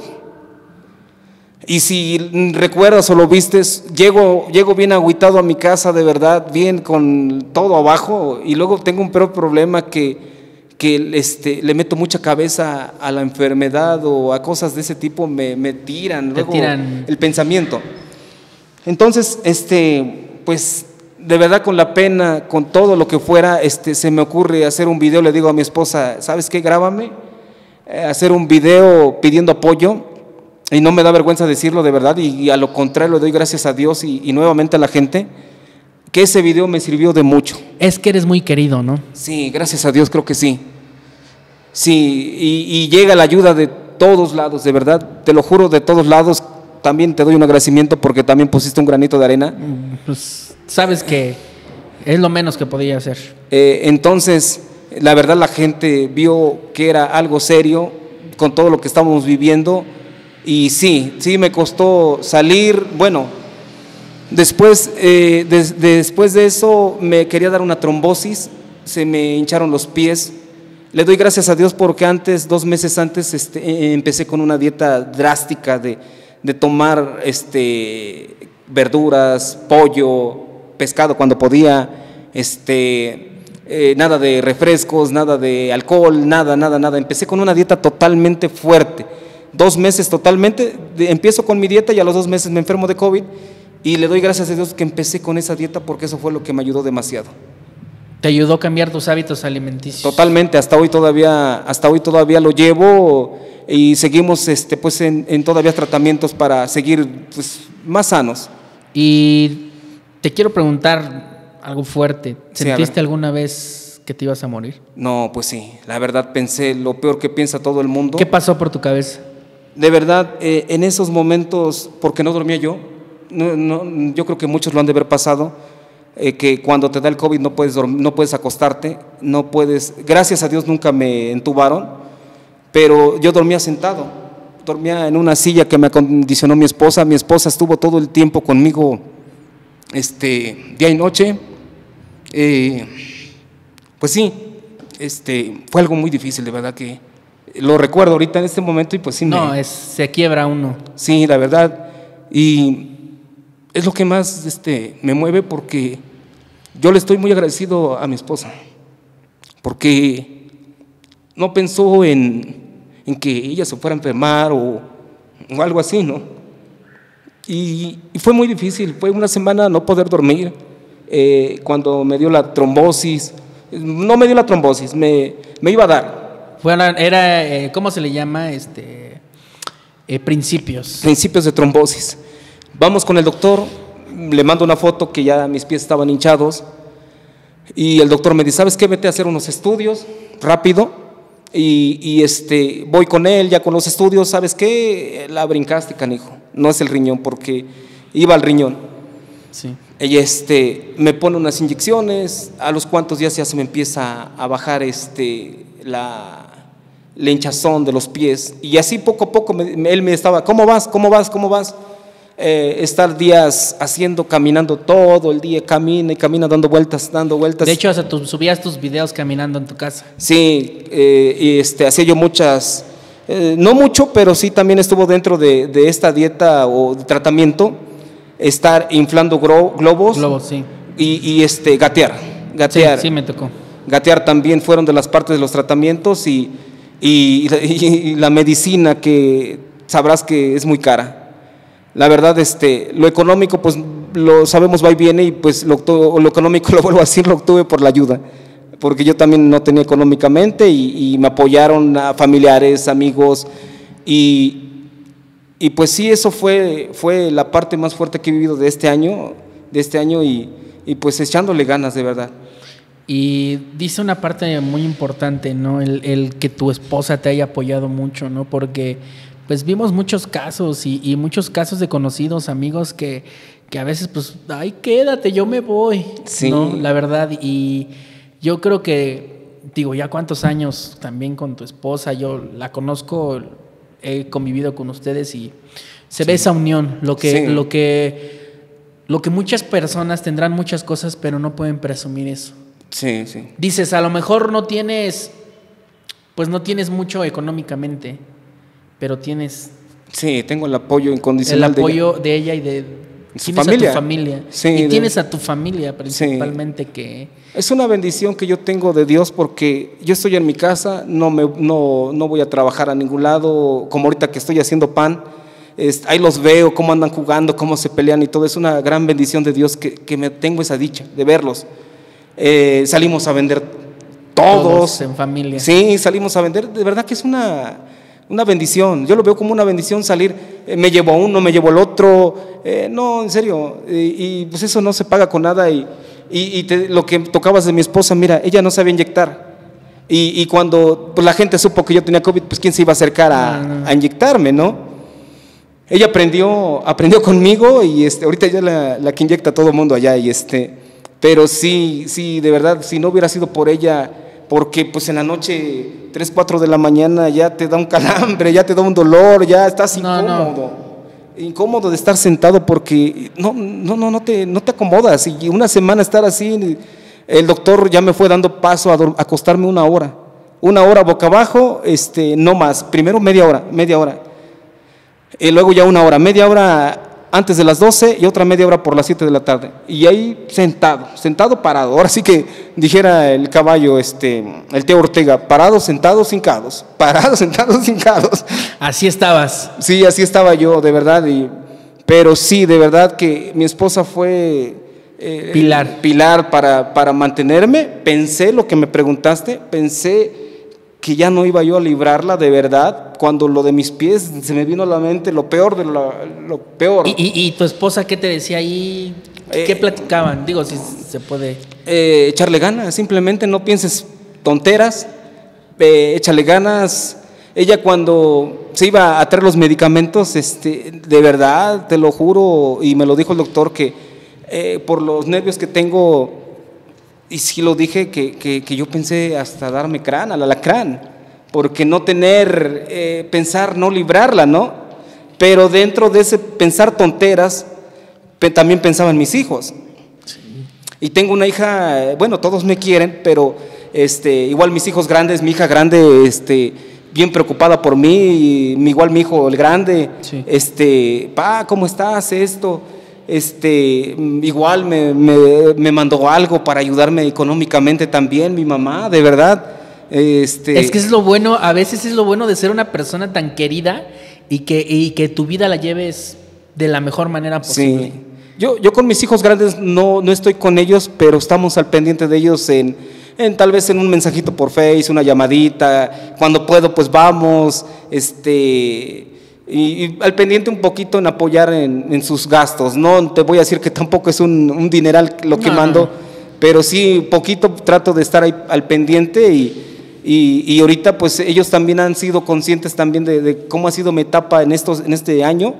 Y si recuerdas o lo vistes, llego, llego bien agüitado a mi casa, de verdad, bien con todo abajo, y luego tengo un peor problema que que este, le meto mucha cabeza a la enfermedad o a cosas de ese tipo, me, me tiran, luego tiran el pensamiento. Entonces, este, pues de verdad con la pena, con todo lo que fuera, este, se me ocurre hacer un video, le digo a mi esposa, ¿sabes qué? Grábame, eh, hacer un video pidiendo apoyo, y no me da vergüenza decirlo de verdad, y, y a lo contrario le doy gracias a Dios y, y nuevamente a la gente, que ese video me sirvió de mucho. Es que eres muy querido, ¿no? Sí, gracias a Dios, creo que sí. Sí, y, y llega la ayuda de todos lados, de verdad, te lo juro, de todos lados. También te doy un agradecimiento porque también pusiste un granito de arena. Pues sabes que es lo menos que podía hacer. Eh, entonces, la verdad la gente vio que era algo serio con todo lo que estábamos viviendo. Y sí, sí me costó salir, bueno... Después, eh, des, después de eso me quería dar una trombosis, se me hincharon los pies. Le doy gracias a Dios porque antes, dos meses antes, este, eh, empecé con una dieta drástica de, de tomar este, verduras, pollo, pescado cuando podía, este, eh, nada de refrescos, nada de alcohol, nada, nada, nada. Empecé con una dieta totalmente fuerte, dos meses totalmente, de, empiezo con mi dieta y a los dos meses me enfermo de COVID. Y le doy gracias a Dios que empecé con esa dieta porque eso fue lo que me ayudó demasiado. ¿Te ayudó a cambiar tus hábitos alimenticios? Totalmente, hasta hoy todavía, hasta hoy todavía lo llevo. y seguimos este, pues en, en todavía tratamientos para seguir pues, más sanos. Y te quiero preguntar algo fuerte. ¿Sentiste sí, alguna vez que te ibas a morir? No, pues sí, la verdad pensé lo peor que piensa todo el mundo. ¿Qué pasó por tu cabeza? De verdad, eh, en esos momentos, porque no dormía yo, no, no, yo creo que muchos lo han de haber pasado, eh, que cuando te da el COVID no puedes, dormir, no puedes acostarte, no puedes, gracias a Dios nunca me entubaron, pero yo dormía sentado, dormía en una silla que me acondicionó mi esposa, mi esposa estuvo todo el tiempo conmigo, este, día y noche, eh, pues sí, este, fue algo muy difícil, de verdad que lo recuerdo ahorita en este momento y pues sí No, me, es, se quiebra uno. Sí, la verdad, y es lo que más este, me mueve porque yo le estoy muy agradecido a mi esposa, porque no pensó en, en que ella se fuera a enfermar o, o algo así, ¿no? Y, y fue muy difícil, fue una semana no poder dormir, eh, cuando me dio la trombosis, no me dio la trombosis, me, me iba a dar. Fue la, era, eh, ¿cómo se le llama? Este, eh, principios. Principios de trombosis. Vamos con el doctor, le mando una foto que ya mis pies estaban hinchados y el doctor me dice, ¿sabes qué? Vete a hacer unos estudios rápido y, y este, voy con él ya con los estudios, ¿sabes qué? La brincaste, canijo, no es el riñón porque iba al riñón. Sí. Y este, me pone unas inyecciones, a los cuantos días ya se me empieza a bajar este, la, la hinchazón de los pies y así poco a poco me, él me estaba, ¿cómo vas? ¿Cómo vas? ¿Cómo vas? Eh, estar días haciendo, caminando todo el día, camina y camina dando vueltas, dando vueltas. De hecho, hasta tú subías tus videos caminando en tu casa. Sí, eh, y este, hacía yo muchas, eh, no mucho, pero sí también estuvo dentro de, de esta dieta o de tratamiento, estar inflando gro, globos, globos sí. y, y este, gatear, gatear. Sí, sí me tocó. Gatear también fueron de las partes de los tratamientos y, y, y, y la medicina que sabrás que es muy cara. La verdad, este, lo económico, pues lo sabemos va y viene y pues lo, lo económico, lo vuelvo a decir, lo obtuve por la ayuda, porque yo también no tenía económicamente y, y me apoyaron a familiares, amigos y, y pues sí, eso fue, fue la parte más fuerte que he vivido de este año, de este año y, y pues echándole ganas de verdad. Y dice una parte muy importante, ¿no? El, el que tu esposa te haya apoyado mucho, ¿no? Porque pues vimos muchos casos y, y muchos casos de conocidos, amigos que, que a veces pues, ay, quédate, yo me voy, sí. ¿no? La verdad, y yo creo que, digo, ya cuántos años también con tu esposa, yo la conozco, he convivido con ustedes y se sí. ve esa unión, lo que, sí. lo que, lo que muchas personas tendrán muchas cosas, pero no pueden presumir eso. Sí, sí. Dices, a lo mejor no tienes, pues no tienes mucho económicamente, pero tienes... Sí, tengo el apoyo incondicional. El apoyo de ella, de ella y de... Su familia. A tu familia. Sí, y de, tienes a tu familia principalmente sí. que... Es una bendición que yo tengo de Dios porque yo estoy en mi casa, no, me, no, no voy a trabajar a ningún lado, como ahorita que estoy haciendo pan, es, ahí los veo, cómo andan jugando, cómo se pelean y todo. Es una gran bendición de Dios que, que me tengo esa dicha de verlos. Eh, salimos a vender todos. Todos en familia. Sí, salimos a vender. De verdad que es una, una bendición. Yo lo veo como una bendición salir. Eh, me llevo a uno, me llevo al otro. Eh, no, en serio. Eh, y pues eso no se paga con nada. Y, y, y te, lo que tocabas de mi esposa, mira, ella no sabía inyectar. Y, y cuando pues, la gente supo que yo tenía COVID, pues quién se iba a acercar a, no, no. a inyectarme, ¿no? Ella aprendió, aprendió conmigo y este, ahorita ella es la, la que inyecta a todo el mundo allá. Y este... Pero sí, sí, de verdad, si no hubiera sido por ella, porque pues en la noche, tres, cuatro de la mañana ya te da un calambre, ya te da un dolor, ya estás incómodo, no, no. incómodo de estar sentado porque no, no, no, no, te, no te acomodas y una semana estar así, el doctor ya me fue dando paso a, a acostarme una hora, una hora boca abajo, este, no más, primero media hora, media hora, y luego ya una hora, media hora antes de las doce y otra media hora por las siete de la tarde. Y ahí sentado, sentado, parado. Ahora sí que dijera el caballo, este, el Teo Ortega, parado, sentado, hincados. Parado, sentado, hincados. Así estabas. Sí, así estaba yo, de verdad. Y, pero sí, de verdad que mi esposa fue eh, pilar, pilar para, para mantenerme. Pensé lo que me preguntaste, pensé que que ya no iba yo a librarla de verdad, cuando lo de mis pies se me vino a la mente lo peor de lo, lo peor. ¿Y, y, ¿Y tu esposa qué te decía ahí? ¿Qué eh, platicaban? Digo, si se puede... Eh, echarle ganas, simplemente no pienses tonteras, eh, échale ganas. Ella cuando se iba a traer los medicamentos, este, de verdad, te lo juro, y me lo dijo el doctor, que eh, por los nervios que tengo, y sí lo dije, que, que, que yo pensé hasta darme crán, al alacrán, porque no tener, eh, pensar no librarla, ¿no? Pero dentro de ese pensar tonteras, pe- también pensaba en mis hijos. Sí. Y tengo una hija, bueno, todos me quieren, pero este, igual mis hijos grandes, mi hija grande, este, bien preocupada por mí, y igual mi hijo el grande, sí. este, pa, ¿cómo estás? Esto, este, igual me, me, me mandó algo para ayudarme económicamente también, mi mamá, de verdad. Este, es que es lo bueno, a veces es lo bueno de ser una persona tan querida y que, y que tu vida la lleves de la mejor manera posible. Sí. Yo, yo con mis hijos grandes no, no estoy con ellos, pero estamos al pendiente de ellos en, en tal vez en un mensajito por Face, una llamadita, cuando puedo pues vamos, este, y, y al pendiente un poquito en apoyar en, en sus gastos. No te voy a decir que tampoco es un, un dineral lo que no, mando, no. pero sí poquito trato de estar ahí al pendiente y Y, y ahorita pues ellos también han sido conscientes también de, de cómo ha sido mi etapa en, estos, en este año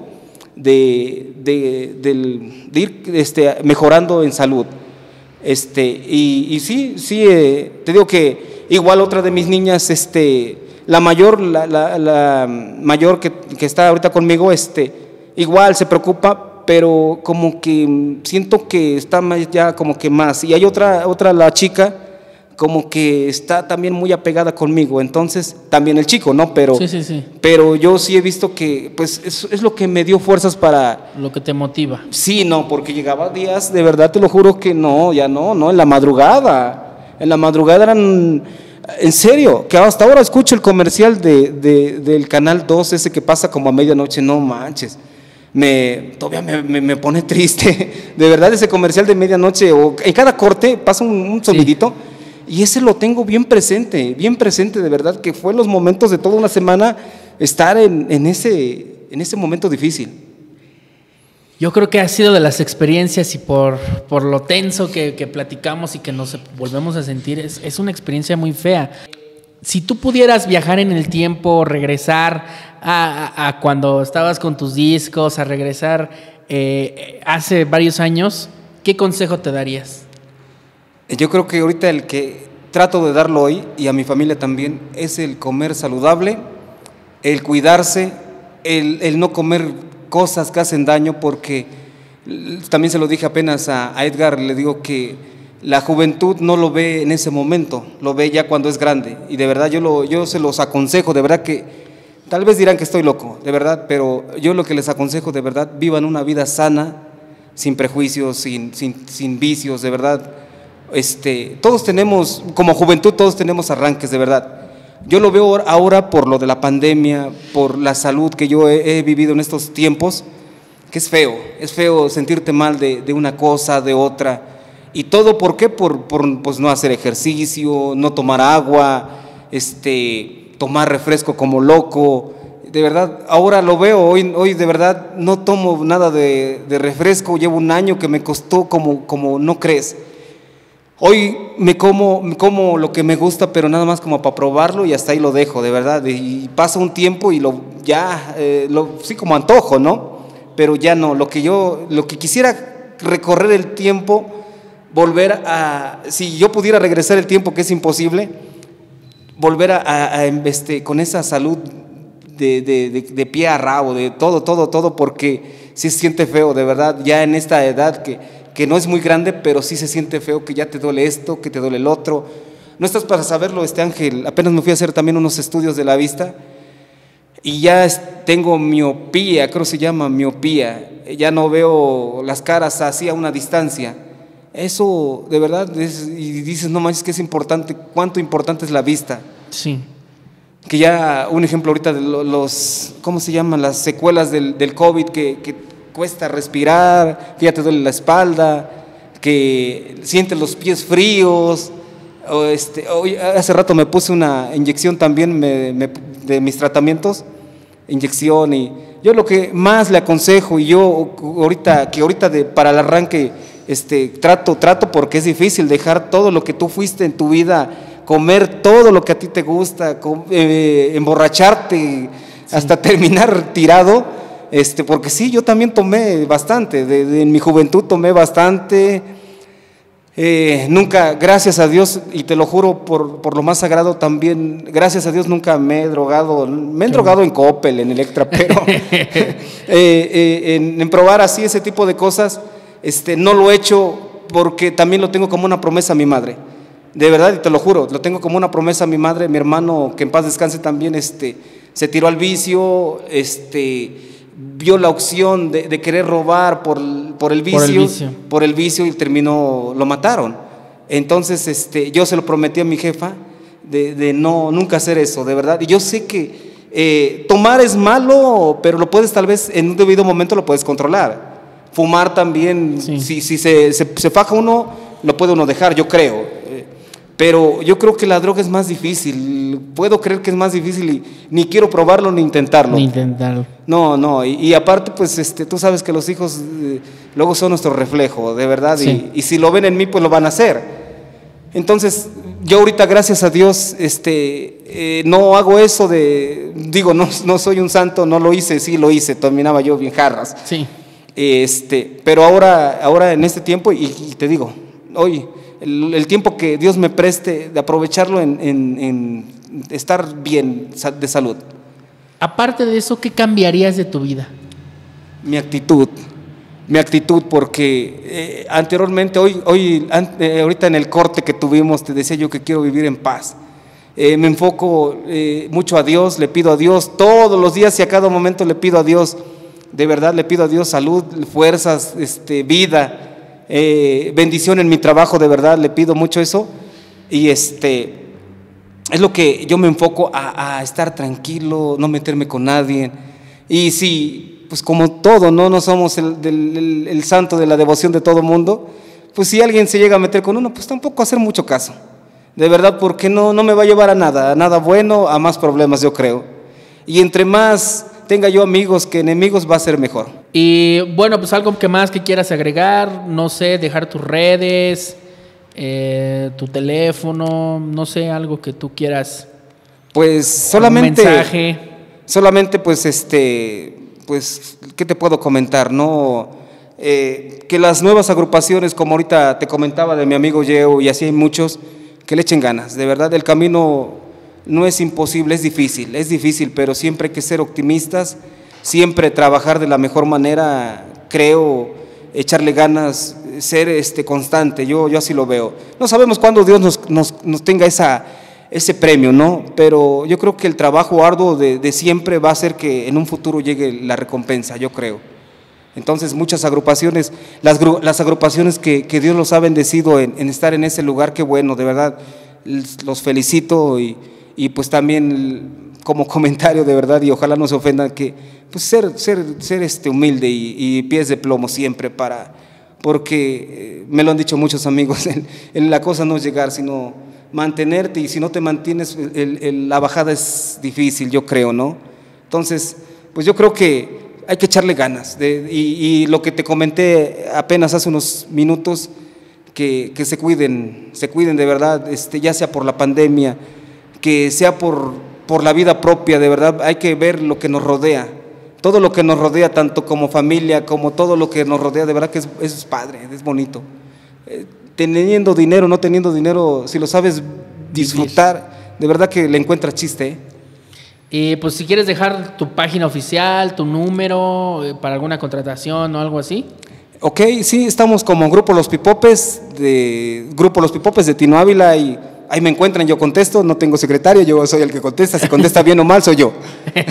de, de, de, de ir este, mejorando en salud. Este, y, y sí, sí eh, te digo que igual otra de mis niñas, este, la mayor, la, la, la mayor que, que está ahorita conmigo, este, igual se preocupa, pero como que siento que está más, ya como que más. Y hay otra, otra la chica, como que está también muy apegada conmigo, entonces también el chico, ¿no? Pero, sí, sí, sí. pero yo sí he visto que pues es, es lo que me dio fuerzas para... Lo que te motiva. Sí, no, porque llegaba días, de verdad te lo juro que no, ya no, no, en la madrugada, en la madrugada eran, en serio, que hasta ahora escucho el comercial de, de, del Canal dos, ese que pasa como a medianoche, no manches. Me, todavía me, me, me pone triste, de verdad ese comercial de medianoche, o en cada corte pasa un, un sonidito. Sí. Y ese lo tengo bien presente, bien presente, de verdad, que fue en los momentos de toda una semana estar en, en, ese, en ese momento difícil. Yo creo que ha sido de las experiencias y por, por lo tenso que, que platicamos y que nos volvemos a sentir, es, es una experiencia muy fea. Si tú pudieras viajar en el tiempo, regresar a, a, a cuando estabas con tus discos, a regresar eh, hace varios años, ¿qué consejo te darías? Yo creo que ahorita el que trato de darlo hoy, y a mi familia también, es el comer saludable, el cuidarse, el, el no comer cosas que hacen daño, porque también se lo dije apenas a, a Edgar, le digo que la juventud no lo ve en ese momento, lo ve ya cuando es grande, y de verdad yo, lo, yo se los aconsejo, de verdad que, tal vez dirán que estoy loco, de verdad, pero yo lo que les aconsejo, de verdad, vivan una vida sana, sin prejuicios, sin, sin, sin vicios, de verdad. Este, todos tenemos, como juventud, todos tenemos arranques, de verdad. Yo lo veo ahora por lo de la pandemia, por la salud que yo he, he vivido en estos tiempos, que es feo, es feo sentirte mal de, de una cosa, de otra. Y todo, ¿por qué? Por, por pues no hacer ejercicio, no tomar agua, este, tomar refresco como loco. De verdad, ahora lo veo, hoy, hoy de verdad no tomo nada de, de refresco, llevo un año que me costó como, como no crees. Hoy me como, me como lo que me gusta, pero nada más como para probarlo y hasta ahí lo dejo, de verdad. Y pasa un tiempo y lo ya, eh, lo, sí como antojo, ¿no? Pero ya no, lo que yo, lo que quisiera recorrer el tiempo, volver a, si yo pudiera regresar el tiempo, que es imposible, volver a, a, a este, con esa salud de, de, de, de pie a rabo, de todo, todo, todo, porque sí se siente feo, de verdad, ya en esta edad que... que no es muy grande, pero sí se siente feo, que ya te duele esto, que te duele el otro. No estás para saberlo, este Ángel, apenas me fui a hacer también unos estudios de la vista y ya tengo miopía, creo que se llama miopía, ya no veo las caras así a una distancia. Eso de verdad, es, y dices, no manches, que es importante, cuánto importante es la vista. Sí. Que ya, un ejemplo ahorita de los, ¿cómo se llaman? Las secuelas del, del COVID, que, que cuesta respirar, que ya te duele la espalda, que sientes los pies fríos, O este, hoy, hace rato me puse una inyección también me, me, de mis tratamientos, inyección, y yo lo que más le aconsejo, y yo ahorita, que ahorita de, para el arranque, este, trato, trato porque es difícil dejar todo lo que tú fuiste en tu vida, comer todo lo que a ti te gusta, com, eh, emborracharte, sí, hasta terminar tirado, este, porque sí, yo también tomé bastante, de, de, en mi juventud tomé bastante. Eh, nunca, gracias a Dios, y te lo juro por, por lo más sagrado también, gracias a Dios nunca me he drogado, me he drogado en Coppel, en Electra, pero eh, eh, en, en probar así ese tipo de cosas, este, no lo he hecho porque también lo tengo como una promesa a mi madre, de verdad, y te lo juro, lo tengo como una promesa a mi madre. Mi hermano, que en paz descanse también, este, se tiró al vicio, este... vio la opción de, de querer robar por, por, el vicio, por el vicio, por el vicio y terminó, lo mataron. Entonces, este, yo se lo prometí a mi jefa de, de no, nunca hacer eso, de verdad. Y yo sé que eh, tomar es malo, pero lo puedes tal vez en un debido momento lo puedes controlar. Fumar también, sí, si, si se, se, se faja uno, lo puede uno dejar, yo creo. Pero yo creo que la droga es más difícil, puedo creer que es más difícil y ni quiero probarlo ni intentarlo. Ni intentarlo. No, no, y, y aparte pues este, tú sabes que los hijos eh, luego son nuestro reflejo, de verdad, sí, y, y si lo ven en mí pues lo van a hacer. Entonces yo ahorita gracias a Dios este, eh, no hago eso de, digo, no, no soy un santo, no lo hice, sí lo hice, terminaba yo bien jarras. Sí. Este, pero ahora, ahora en este tiempo, y, y te digo, hoy... El, el tiempo que Dios me preste de aprovecharlo en, en, en estar bien de salud. Aparte de eso, ¿qué cambiarías de tu vida? Mi actitud, mi actitud, porque eh, anteriormente, hoy, hoy eh, ahorita en el corte que tuvimos, te decía yo que quiero vivir en paz. Eh, me enfoco eh, mucho a Dios, le pido a Dios todos los días y a cada momento le pido a Dios, de verdad le pido a Dios salud, fuerzas, este, vida. Eh, bendición en mi trabajo, de verdad, le pido mucho eso, y este, es lo que yo me enfoco a, a estar tranquilo, no meterme con nadie, y si, pues como todo, no, no somos el, del, el, el santo de la devoción de todo mundo, pues si alguien se llega a meter con uno, pues tampoco hacer mucho caso, de verdad, porque no, no me va a llevar a nada, a nada bueno, a más problemas, yo creo, y entre más tenga yo amigos que enemigos va a ser mejor. Y bueno, pues algo que más que quieras agregar, no sé, dejar tus redes, eh, tu teléfono, no sé, algo que tú quieras. Pues solamente, un mensaje. Solamente pues este, pues, ¿qué te puedo comentar? No, eh, que las nuevas agrupaciones, como ahorita te comentaba de mi amigo Yeo, y así hay muchos, que le echen ganas, de verdad, el camino no es imposible, es difícil, es difícil, pero siempre hay que ser optimistas, siempre trabajar de la mejor manera, creo, echarle ganas, ser este, constante, yo, yo así lo veo. No sabemos cuándo Dios nos, nos, nos tenga esa, ese premio, ¿no? Pero yo creo que el trabajo arduo de, de siempre va a hacer que en un futuro llegue la recompensa, yo creo. Entonces muchas agrupaciones, las, las agrupaciones que, que Dios los ha bendecido en, en estar en ese lugar, qué bueno, de verdad, los felicito y... Y pues también como comentario de verdad, y ojalá no se ofendan, que pues ser, ser, ser este humilde y, y pies de plomo siempre para, porque eh, me lo han dicho muchos amigos, el, el, la cosa no es llegar, sino mantenerte, y si no te mantienes, el, el, la bajada es difícil, yo creo, ¿no? Entonces, pues yo creo que hay que echarle ganas, de, y, y lo que te comenté apenas hace unos minutos, que, que se cuiden, se cuiden de verdad, este, ya sea por la pandemia, que sea por, por la vida propia, de verdad, hay que ver lo que nos rodea, todo lo que nos rodea, tanto como familia, como todo lo que nos rodea, de verdad que es, es padre, es bonito. Eh, teniendo dinero, no teniendo dinero, si lo sabes disfrutar, de verdad que le encuentras chiste, ¿eh? Y pues si quieres dejar tu página oficial, tu número, eh, para alguna contratación o algo así. Ok, sí, estamos como Grupo Los Pipopes, de Grupo Los Pipopes de Tino Ávila, y ahí me encuentran, yo contesto, no tengo secretario, yo soy el que contesta, si contesta bien o mal soy yo.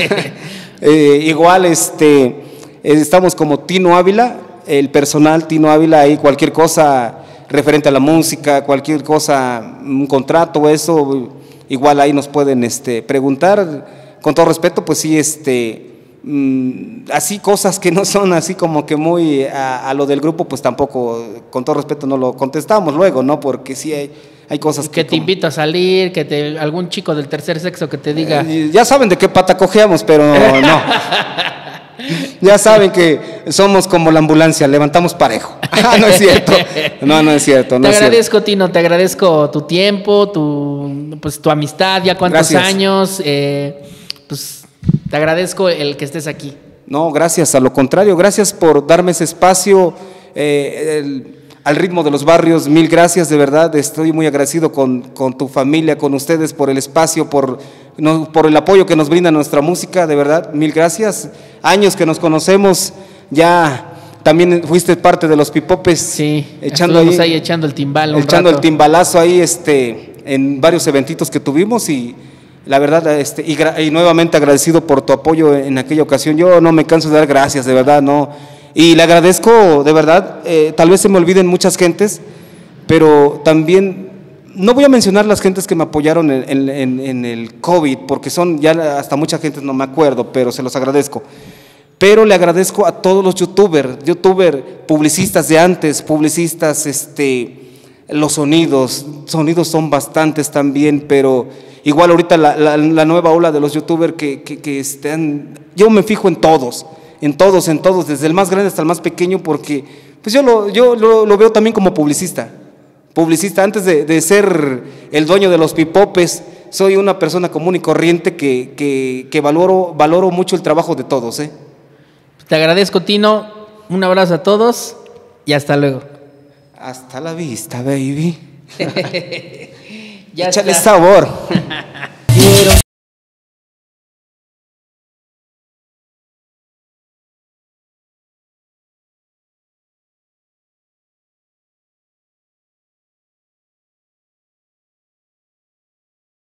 eh, igual este, estamos como Tino Ávila, el personal Tino Ávila, ahí cualquier cosa referente a la música, cualquier cosa, un contrato, eso, igual ahí nos pueden este, preguntar, con todo respeto, pues sí, este, mmm, así cosas que no son así como que muy a, a lo del grupo, pues tampoco, con todo respeto, no lo contestamos luego, ¿no? Porque sí hay, hay cosas que... Que te como, invito a salir, que te algún chico del tercer sexo que te diga... Eh, ya saben de qué pata cojeamos, pero no. Ya saben que somos como la ambulancia, levantamos parejo. No es cierto. No, no es cierto. No te es agradezco, cierto. Tino, te agradezco tu tiempo, tu, pues, tu amistad, ya cuántos Gracias. años. Eh, pues te agradezco el que estés aquí. No, gracias, a lo contrario, gracias por darme ese espacio eh, el, al ritmo de los barrios, mil gracias, de verdad, estoy muy agradecido con, con tu familia, con ustedes por el espacio, por, no, por el apoyo que nos brinda nuestra música, de verdad, mil gracias, años que nos conocemos, ya también fuiste parte de los Pipopes, sí, echando ahí, ahí echando el timbal, un echando rato. el timbalazo ahí este, en varios eventitos que tuvimos y la verdad, este, y, y nuevamente agradecido por tu apoyo en aquella ocasión. Yo no me canso de dar gracias, de verdad, no. Y le agradezco, de verdad, eh, tal vez se me olviden muchas gentes, pero también, no voy a mencionar las gentes que me apoyaron en, en, en, en el COVID, porque son ya hasta mucha gente, no me acuerdo, pero se los agradezco. Pero le agradezco a todos los youtubers, youtubers, publicistas de antes, publicistas, este, los sonidos, sonidos son bastantes también, pero igual ahorita la, la, la nueva ola de los youtubers que, que, que están, yo me fijo en todos, en todos, en todos, desde el más grande hasta el más pequeño, porque pues yo lo, yo lo, lo veo también como publicista, publicista, antes de, de ser el dueño de los Pipopes, soy una persona común y corriente que, que, que valoro, valoro mucho el trabajo de todos, ¿eh? Te agradezco, Tino, un abrazo a todos y hasta luego. Hasta la vista, baby. Ya Échale está. sabor.